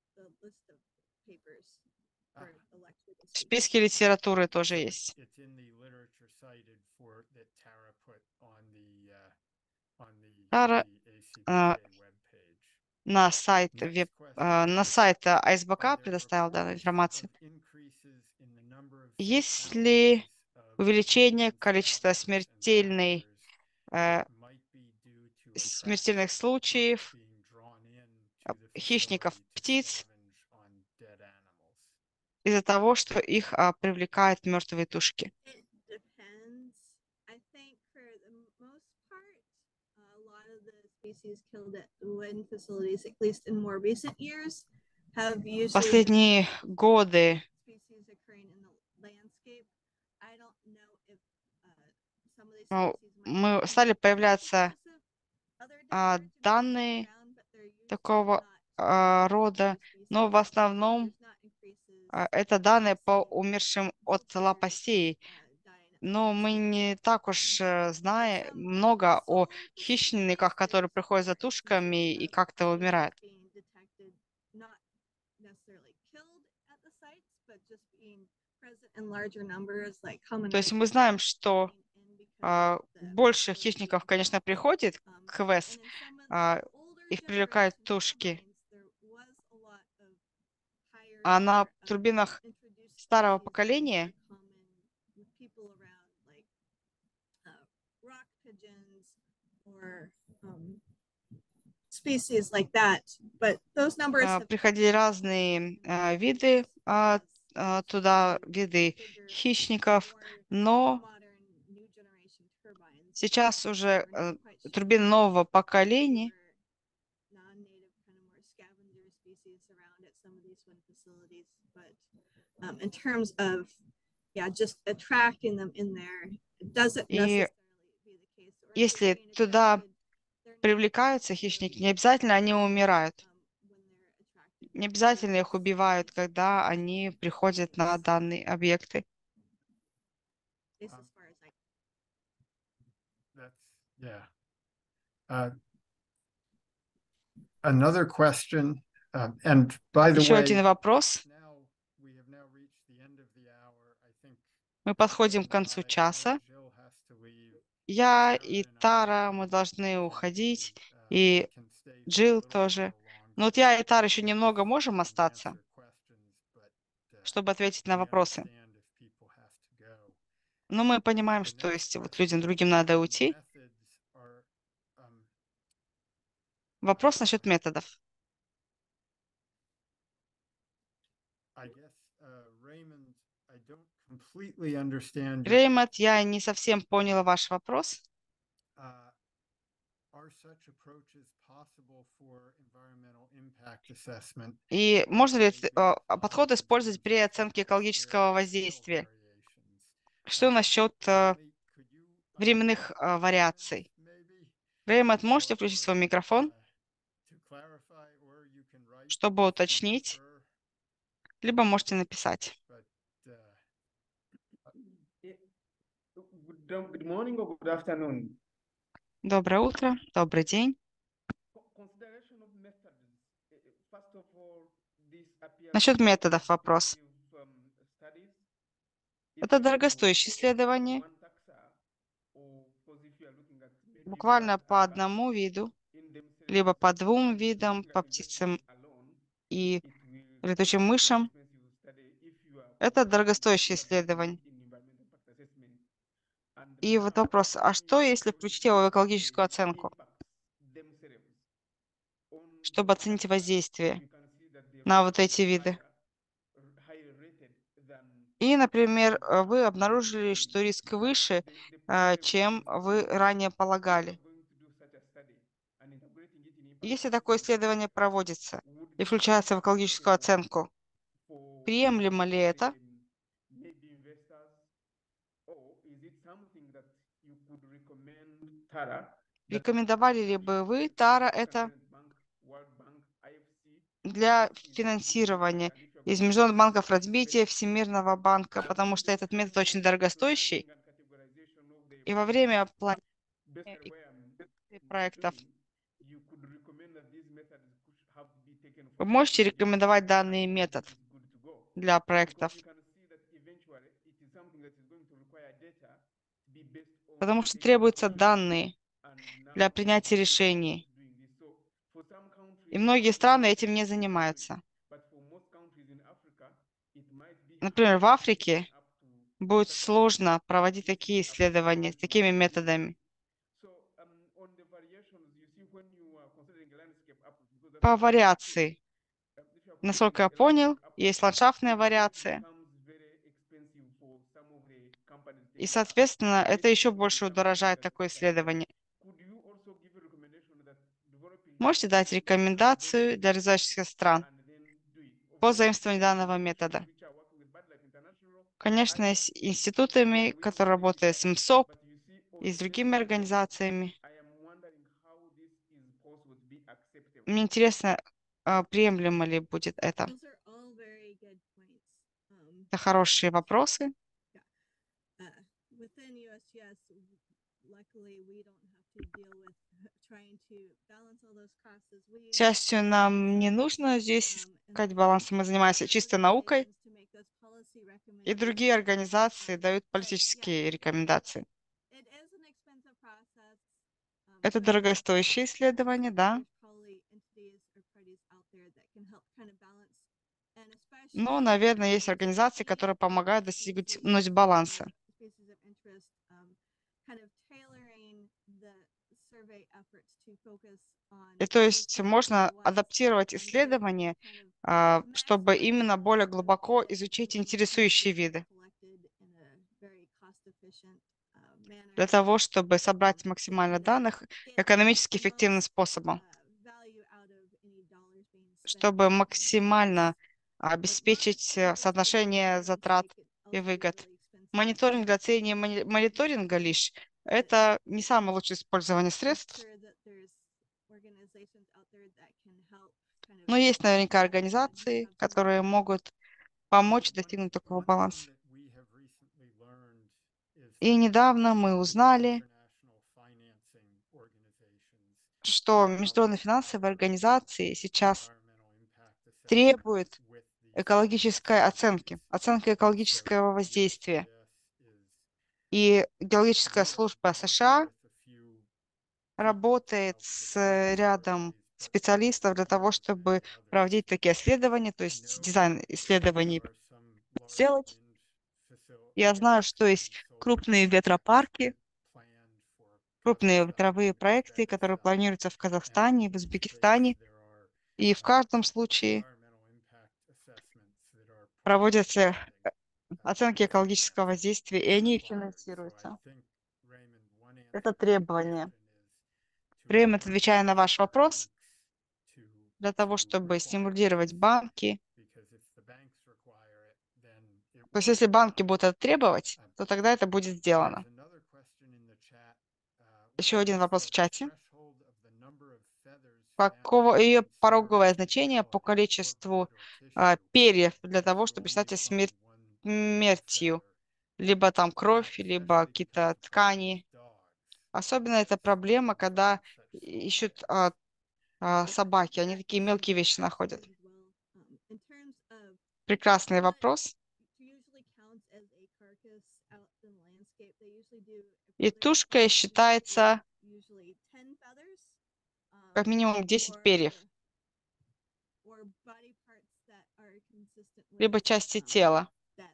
В списке литературы тоже есть. Тара а, на сайт веб, а, на сайт а эс бэ ка предоставил данную информацию. Есть ли увеличение количества смертельной, э, смертельных случаев хищников птиц из-за того, что их а, привлекают мертвые тушки? Последние годы мы стали появляться а, данные такого а, рода, но в основном а, это данные по умершим от лопастей. Но мы не так уж знаем много о хищниках, которые приходят за тушками и как-то умирают. То есть мы знаем, что а, больше хищников, конечно, приходит к ВЭС, а, их привлекают тушки, а на турбинах старого поколения species like that, but those numbers А, have Приходили разные а, виды а, а, туда, виды хищников, но сейчас уже э, турбины нового поколения non-native kind of more scavenger species around at some of these wind facilities, but um, in terms of yeah, just attracting them in there, it doesn't И necessarily be the case. Or if they're если being туда attracted, they're not привлекаются хищники, не обязательно они умирают. um, when they're attracted Не by обязательно wind их убивают, facilities. когда они приходят на данные объекты. At least Um, as far as I That's, yeah. Uh, Another question, uh, and by the Еще way, один вопрос. now we have now reached the end of the hour. I think Мы подходим к концу часа. Я и Тара, мы должны уходить, и Джилл тоже. Но вот я и Тара еще немного можем остаться, чтобы ответить на вопросы. Но мы понимаем, что если вот людям другим надо уйти. Вопрос насчет методов. Реймонд, я не совсем поняла ваш вопрос. И можно ли э, подход использовать при оценке экологического воздействия? Что насчет э, временных э, вариаций? Реймонд, можете включить свой микрофон, чтобы уточнить, либо можете написать. Good morning or good afternoon. Доброе утро, добрый день. Consideration of methods. First of all, this appears Насчет методов вопрос. expensive, um, studies. Это дорогостоящее исследование, One taxa, or because if you are looking at maybe буквально birds по and одному bats виду, in themselves, либо по двум if you're видам, looking по at птицам investment alone, и it will летучим be a very мышам. expensive study if you are Это comparing дорогостоящее what they исследование. did in environmental impact assessment. And И вот now, вопрос, а when что, you если are включить going его to в look at экологическую the оценку, impacts themselves on чтобы those оценить taxa, воздействие you can see that they на are вот эти виды? higher, r- higher rated than И, например, the э, вы taxa обнаружили, mainstream. что риск But выше, the, the э, problem чем is вы that ранее if you полагали. are going to do such a study and integrating it in impact Если такое assessment, исследование проводится would и this включается в be экологическую acceptable оценку, for приемлемо ли это? um, maybe investors, or is it something that you could recommend Tara that Рекомендовали ли бы вы, Тара, это African Bank, World Bank, I F C, для this is a good method, финансирования and if you're из going to Международных банков it's very развития, expensive. Всемирного банка, And потому in что the этот метод time очень of дорогостоящий, planning and categorization of the и во projects, время планирования basically where I'm проектов doing, you could recommend that these methods could have to be taken вы for можете such projects рекомендовать as данный long as метод it is good to go. для Because проектов, you can see that eventually it is something that is going to require data to be based on потому что data требуются collection. данные And now для not принятия every country решений. is doing this. So for some countries, И многие it страны might этим be не very good. занимаются. But for most countries in Africa, it might be Например, в hard to Африке even up to будет such a сложно methodology проводить if такие it's approved исследования с by такими the U N. методами. So um, on the variations, you see when you are considering a landscape approach, because that's По what I'm doing too. вариации. Um, if you are Насколько considering я a landscape понял, approach, есть ландшафтная then that вариация. becomes very expensive for some of the companies И, they are соответственно, это getting еще to do больше some of the удорожает methods такое for such projects. исследование. Could you also give a recommendation that developing Можете дать countries рекомендацию adopt для this развивающихся стран and then do it? Of по course, заимствованию there are данного institutions метода? which are working with BirdLife International, Конечно, с I F C, институтами, and we have которые done it работают с together. МСОП But you see, on и с the другими national level, организациями. I am wondering how this is possible to be acceptable. Мне интересно, а, приемлемо ли будет это. Those are all very good points. Um, Это хорошие and, вопросы. uh, within U S G S, w- luckily, we don't have to deal with trying to balance all those costs as we К счастью, нам не нужно здесь um, and искать then баланс. Мы занимаемся other чисто наукой, organizations to make those policy и другие recommendations. организации Um, дают but политические yes, it, рекомендации. it is an expensive process. Um, Это but дорогостоящее исследование, да, there's probably entities or parties out there that can help kind of balance. And но, especially наверное, есть um, организации, looking которые at the помогают species достигнуть баланса. and species of interest, um, kind of tailoring the survey efforts to focus И то есть можно адаптировать исследования, а, чтобы именно более глубоко изучить интересующие виды, для того, чтобы собрать максимально данных экономически эффективным способом, чтобы максимально обеспечить э, соотношение затрат и выгод. Мониторинг для целей мони- мониторинга лишь — это не самое лучшее использование средств, но есть наверняка организации, которые могут помочь достигнуть такого баланса. И недавно мы узнали, что международные финансовые организации сейчас требуют экологической оценки, оценки экологического воздействия. И геологическая служба США работает с рядом специалистов для того, чтобы проводить такие исследования, то есть дизайн исследований сделать. Я знаю, что есть крупные ветропарки, крупные ветровые проекты, которые планируются в Казахстане, в Узбекистане, и в каждом случае проводятся оценки экологического воздействия, и они финансируются. Это требование. Рэймонд, отвечая на ваш вопрос, для того, чтобы стимулировать банки, то есть если банки будут это требовать, то тогда это будет сделано. Еще один вопрос в чате. Каково ее пороговое значение по количеству а, перьев для того, чтобы считать ее смер- смертью? Либо там кровь, либо какие-то ткани. Особенно это проблема, когда ищут а, а, собаки. Они такие мелкие вещи находят. Прекрасный вопрос. И тушкой считается как минимум десять перьев, либо части тела,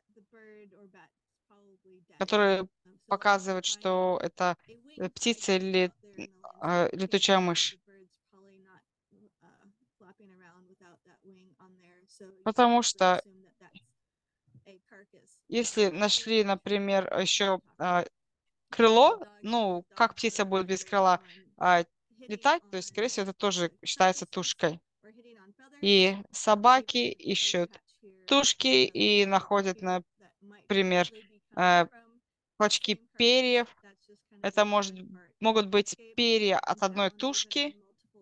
которые показывают, что это э, птица или э, летучая мышь. Потому что если нашли, например, еще а, крыло, ну, как птица будет без крыла а, летать, то есть, скорее всего, это тоже считается тушкой. И собаки ищут тушки и находят, например, э, клочки перьев. Это может, могут быть перья от одной тушки.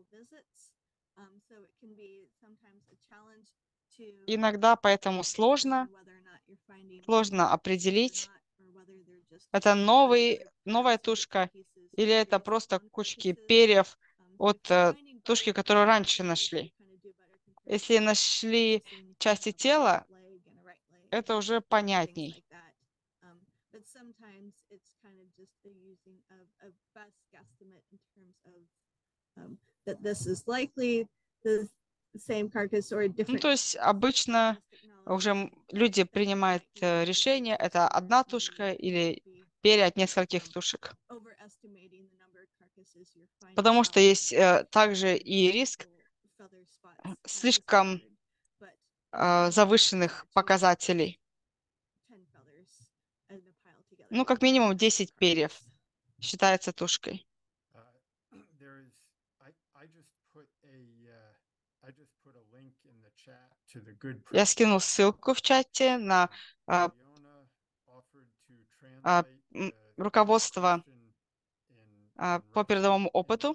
Иногда поэтому сложно, сложно определить, это новый, новая тушка или это просто кучки перьев от э, тушки, которую раньше нашли. Если нашли части тела, это уже понятней. Ну, то есть обычно уже м- люди принимают э, решение, это одна тушка или перья от нескольких тушек. Потому что есть э, также и риск слишком э, завышенных показателей. Ну, как минимум десять перьев считается тушкой. Я скинул ссылку в чате на а, а, м, руководство а, по передовому опыту.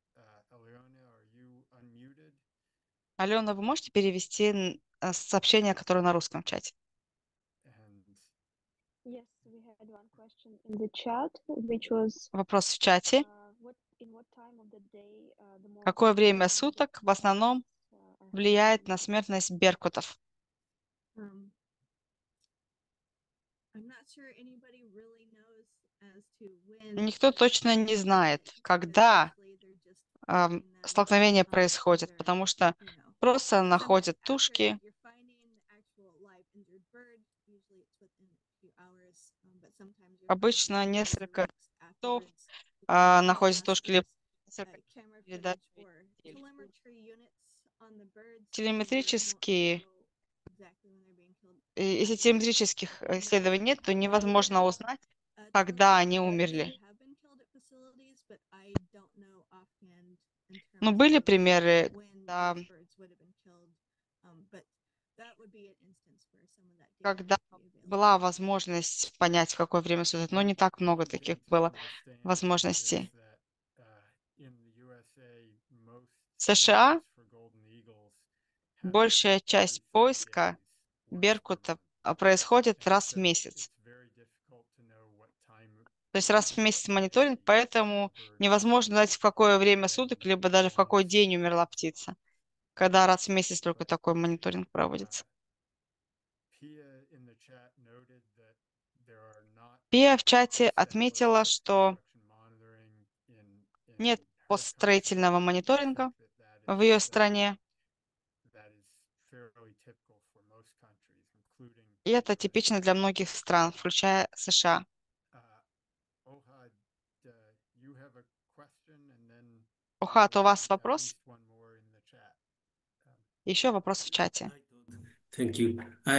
Алена, вы можете перевести н- а, сообщение, которое на русском чате? Yes, we had one question in the chat, which was Вопрос в чате. uh, what in what time of the day uh, the most Какое время common суток в основном uh, are влияет happening? на смертность беркутов? Um, I'm not sure anybody really knows as to when Никто точно не знает, когда ам, столкновение происходит, потому что просто находят тушки. Обычно несколько часов а, находятся тушки, либо несколько, или даже миль. telemetry units on the birds, so we really won't Телеметрические, know exactly when they're being killed. э, если телеметрических э, исследований нет, то невозможно узнать, Uh, когда telemetry они units умерли. who have been killed at facilities, but I don't know offhand in Но terms были of примеры, when когда, those birds would have been killed. Um, but that would be an instance where some of that data когда might be available. была возможность понять, в какое время суток, но не так много One таких thing to было understand is возможностей. that uh, in the U S A, most В США searches for golden eagles happen большая every часть thirty поиска days, once per беркута month. а, происходит And раз в so месяц. it's very difficult to know what time То есть раз в of месяц the мониторинг, day поэтому a bird невозможно знать, в какое время суток, либо даже в какой день умерла птица, когда раз в месяц только такой мониторинг проводится. Pia in the chat noted that there are not Пия в чате established отметила, что post-construction monitoring in- in нет her постстроительного country. I мониторинга think that that в is, ее uh, стране, that is fairly typical for most countries, including и это the типично U S A. для многих стран, включая США. Uh, Ohad, uh, you have a question, and then Охат, у there вас was at вопрос? least one more in the chat. Um, Еще вопрос в чате. Thank you.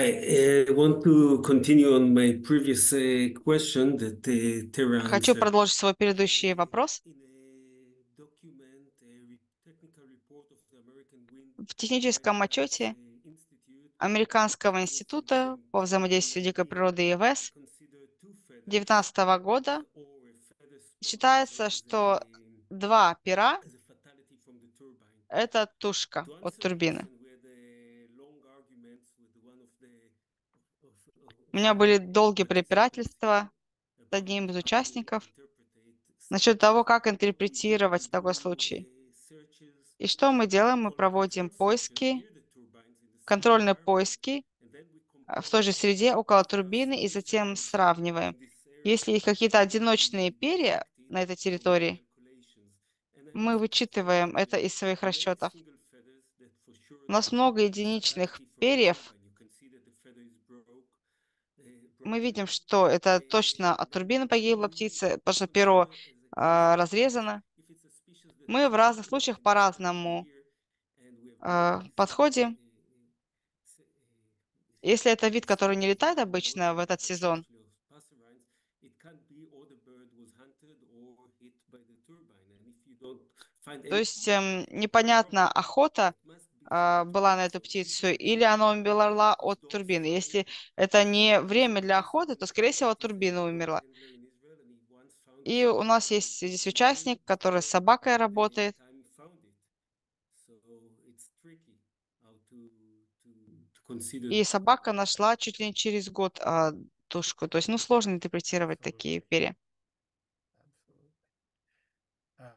I uh, want to continue on my previous uh, question that uh, Tara Хочу answered. продолжить свой предыдущий вопрос. In a document, a re- technical report of the American Wind В техническом отчете uh, Institute, Американского it was института mentioned по that взаимодействию they дикой природы и ИВС consider two две feathers тысячи девятнадцатого года or a feather spot считается, as что a, два пера as a fatality from the turbine. – это тушка To от answer the турбины. question, we had uh, long arguments with one of the of, of, У меня of были the долгие participants препирательства с about одним из how to участников interpret насчет such того, как cases. What we do, интерпретировать we такой do случай. uh, searches, И что мы делаем? Мы call проводим control searches поиски, near the turbines in the same контрольные environment, поиски and then we а, в той же compare среде около if there are турбины и single затем feathers сравниваем. in this area, Если есть какие-то we одиночные перья deduct на it этой from our территории, calculations. And I мы must say вычитываем that это there из своих are many расчетов. single feathers that for sure У нас they много are единичных fatality from the перьев. turbine. You can see that the feather is broke, uh, Мы broken. видим, что это Uh, точно от but турбины what погибла we птица, потому что consider перо as a а, classification is разрезано. if it's a species that Мы в разных doesn't случаях in this case по-разному here, and we have а, many подходим. s- uh, Если это вид, который не species летает in обычно в autumn, этот сезон, especially of passerines, it can't be or the bird was hunted or hit by the turbine. And if you don't find то any есть эм, непонятно, охота it must be а, from the была на turbine. эту So this птицу is или the она умерла because от dogs турбины. find Если это не uh, время для this охоты, is то, a скорее всего, participant турбина dog умерла. handler in Israel, and he once found И у нас есть здесь участник, который с собакой работает. time found it. So it's tricky how to to to consider И собака нашла чуть ли не через год а, тушку. То есть, ну, сложно интерпретировать такие Absolutely. перья. Absolutely. Uh,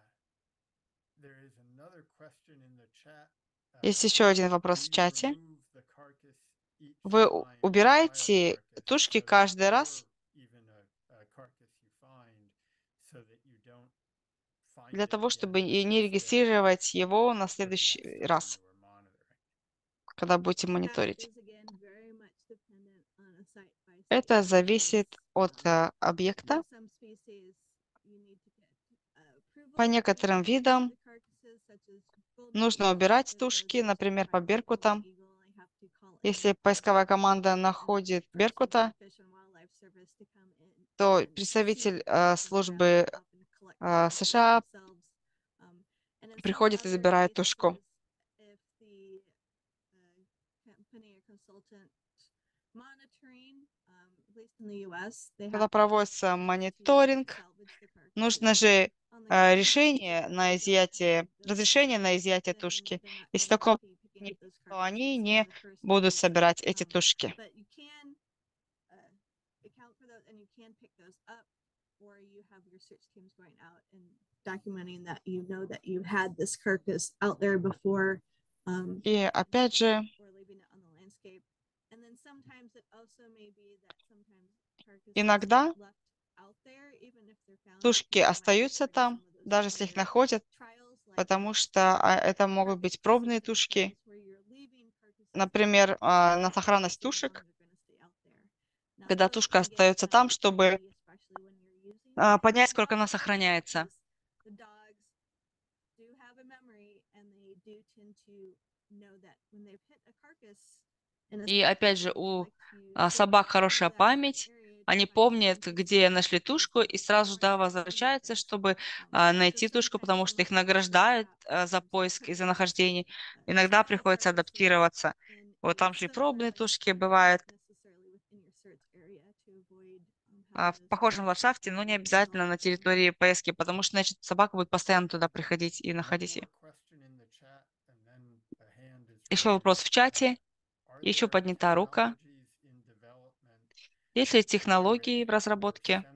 there is another question in the chat. Uh, Есть еще один do вопрос в you чате. remove the carcass each Вы у- time, the убираете wild carcass, тушки so that каждый раз or even a, a carcass you find, so that you don't find для it того, again чтобы the и не next day регистрировать его на for the следующий next time раз, you are monitoring? когда будете That мониторить. is again very much dependent on a site by site Это basis. зависит от Um, э, объекта. for some species, you need to get uh, approval По to некоторым remove видам the carcasses, such as golden нужно eagles. убирать If there's тушки, some sort of например, по tribal golden беркутам. eagle, I have to call in Если the поисковая Department команда of находит Forest and беркута, Fish and Wildlife Service to come in то and see представитель the э, carcass and службы round it up and collect the э, carcass США themselves. Um, and in some приходит и other забирает тушку. cases, if the uh, company or consultant monitoring, um, at least in the U S, they Когда have проводится to мониторинг, salvage the нужно carcasses же on the э, ground. решение So if на they don't изъятие, have those разрешение на carcasses, изъятие then тушки. they're not Если going to такого be picking нет, up those то они carcasses in не the first будут place. собирать эти Um, тушки. but you can uh, account for those and you can pick those up, or you have your search teams going out and documenting that you know that you had this carcass out there before. Um, И опять же, or leaving it on the landscape. And then sometimes it also may be that sometimes carcasses иногда left out there, even if they're found, тушки because they might be остаются part of там, some of those даже если их other находят, trials, like потому uh, что а, это могут carcass быть пробные persistence тушки. trials, where you're leaving carcasses out Например, there а, to на see сохранность how long тушек, they're gonna stay out there. Now, когда those тушка can get остается kind там, of чтобы tricky, especially when you're using а, them, понять, сколько она сохраняется. because the dogs do have a memory and they И опять же, у а, собак хорошая память. Они помнят, где нашли тушку, и сразу да, возвращаются, чтобы а, найти тушку, потому что их награждают а, за поиск и за нахождение. Иногда приходится адаптироваться. Вот там же и пробные тушки бывают а, в похожем ландшафте, но не обязательно на территории поездки, потому что, значит, собака будет постоянно туда приходить и находить ее. Еще вопрос в чате. Еще поднята рука. Есть ли технологии в разработке,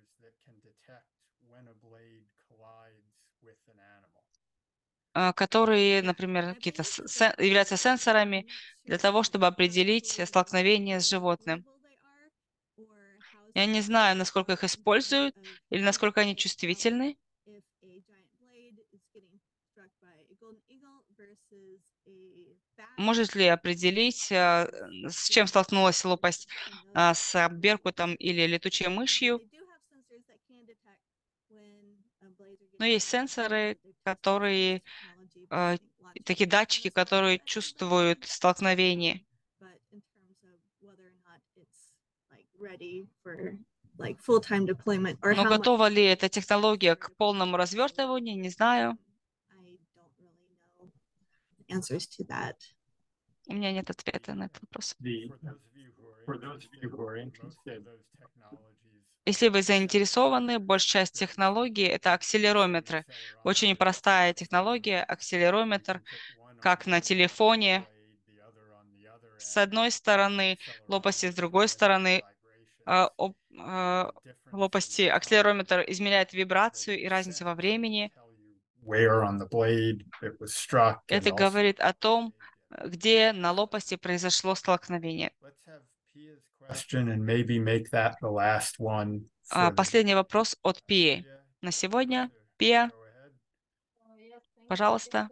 а, которые, например, какие-то с- сен- являются сенсорами для того, чтобы определить столкновение с животным? Я не знаю, насколько их используют или насколько они чувствительны. Может ли определить, а, с чем столкнулась лопасть, а, с беркутом или летучей мышью? Но есть сенсоры, которые, а, такие датчики, которые чувствуют столкновение. Но готова ли эта технология к полному развертыванию, не знаю. У меня нет ответа на этот вопрос. Если вы заинтересованы, большая часть технологий — это акселерометры. Очень простая технология, акселерометр, как на телефоне. С одной стороны лопасти, с другой стороны а, об- а, лопасти. Акселерометр измеряет вибрацию и разницу во времени. Это говорит о том, где на лопасти произошло столкновение. А, Последний вопрос от Пии. На сегодня, Пия, пожалуйста.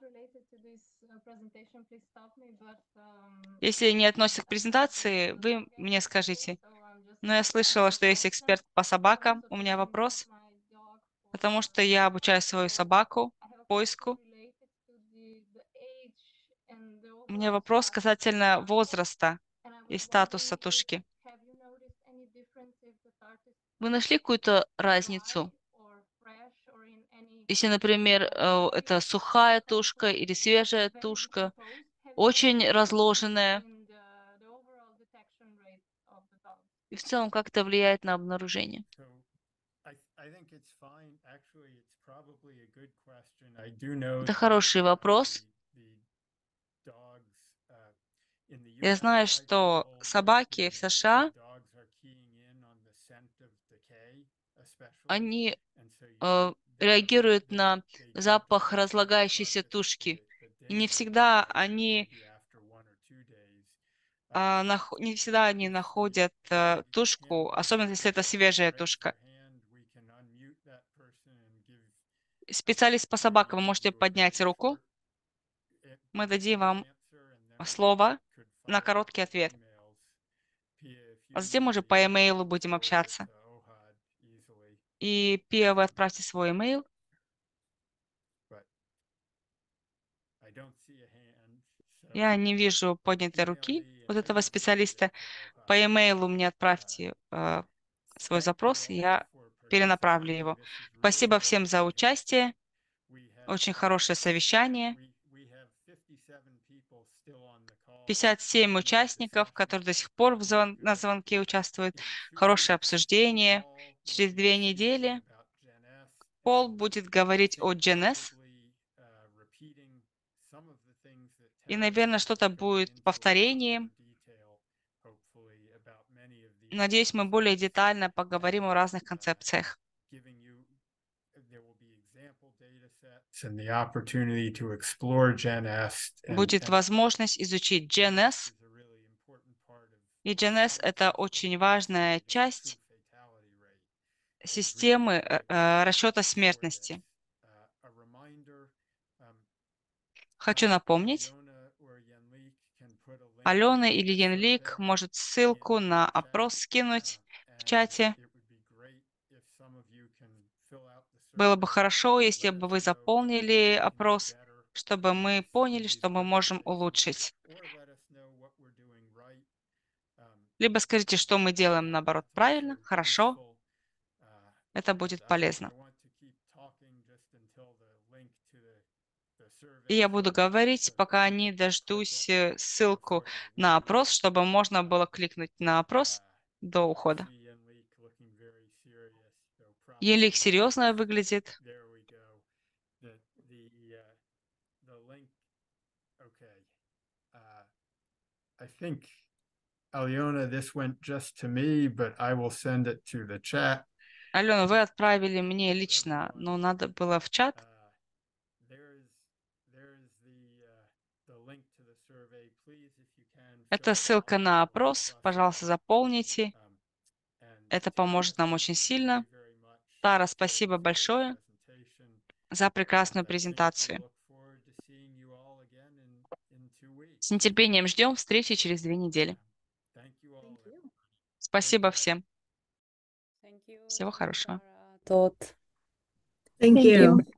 Если не относится к презентации, вы мне скажите. Но я слышала, что есть эксперт по собакам. У меня вопрос, потому что я обучаю свою собаку поиску. У меня вопрос касательно возраста и статуса тушки. Вы нашли какую-то разницу? Если, например, э, это сухая тушка или свежая тушка, очень разложенная, и в целом как это влияет на обнаружение? Это хороший вопрос. Я знаю, что собаки в США, они э, реагируют на запах разлагающейся тушки. И не всегда они, а, нах- не всегда они находят э, тушку, особенно если это свежая тушка. Специалист по собакам, вы можете поднять руку. Мы дадим вам слово на короткий ответ. А затем уже по имейлу будем общаться. И Пия, вы отправьте свой имейл. Я не вижу поднятой руки вот этого специалиста. По имейлу мне отправьте э, свой запрос, и я перенаправлю его. Спасибо всем за участие. Очень хорошее совещание. пятьдесят семь участников, которые до сих пор в звон- на звонке участвуют. Хорошее обсуждение. Через две недели Пол будет говорить о джи эн эс. И, наверное, что-то будет повторением. Надеюсь, мы более детально поговорим о разных концепциях. Будет возможность изучить джи эн эс. И джи эн эс — это очень важная часть системы э, э, расчета смертности. Хочу напомнить, Алена или Янлик может ссылку на опрос скинуть в чате. Было бы хорошо, если бы вы заполнили опрос чтобы мы поняли, что мы можем улучшить. or let us know what we're doing right. Um, Либо скажите, что мы делаем, наоборот, I think it's правильно, very хорошо. useful. Uh, Это будет and I- полезно. I want to keep talking just until the link to the- the survey И я буду shows up говорить, so пока people не can click дождусь it э, ссылку before they на leave. опрос, чтобы можно было кликнуть на опрос Uh, до I ухода. see Enrique looking very serious, so probably Елик not. серьезно выглядит. There we go. The, the, uh, the link, okay. Uh, I think, Aliona, this went just to me, but I will send it to the chat. Алена, вы отправили мне лично, но надо было в чат. Uh, There's, there's the, uh, the link to the survey. Please, if you can, fill Это it ссылка out. на We'll опрос. trust it. Пожалуйста, заполните. Um, and Это Tara, поможет нам thank очень you сильно. very, very much Тара, for спасибо a great большое presentation. за And прекрасную I think we презентацию. look forward to seeing you all again in, in two weeks. С нетерпением ждем встречи через две недели. Thank you all. Thank you. everyone. Спасибо care. всем. Thank you. Всего хорошего. Todd. Thank Thank you. you.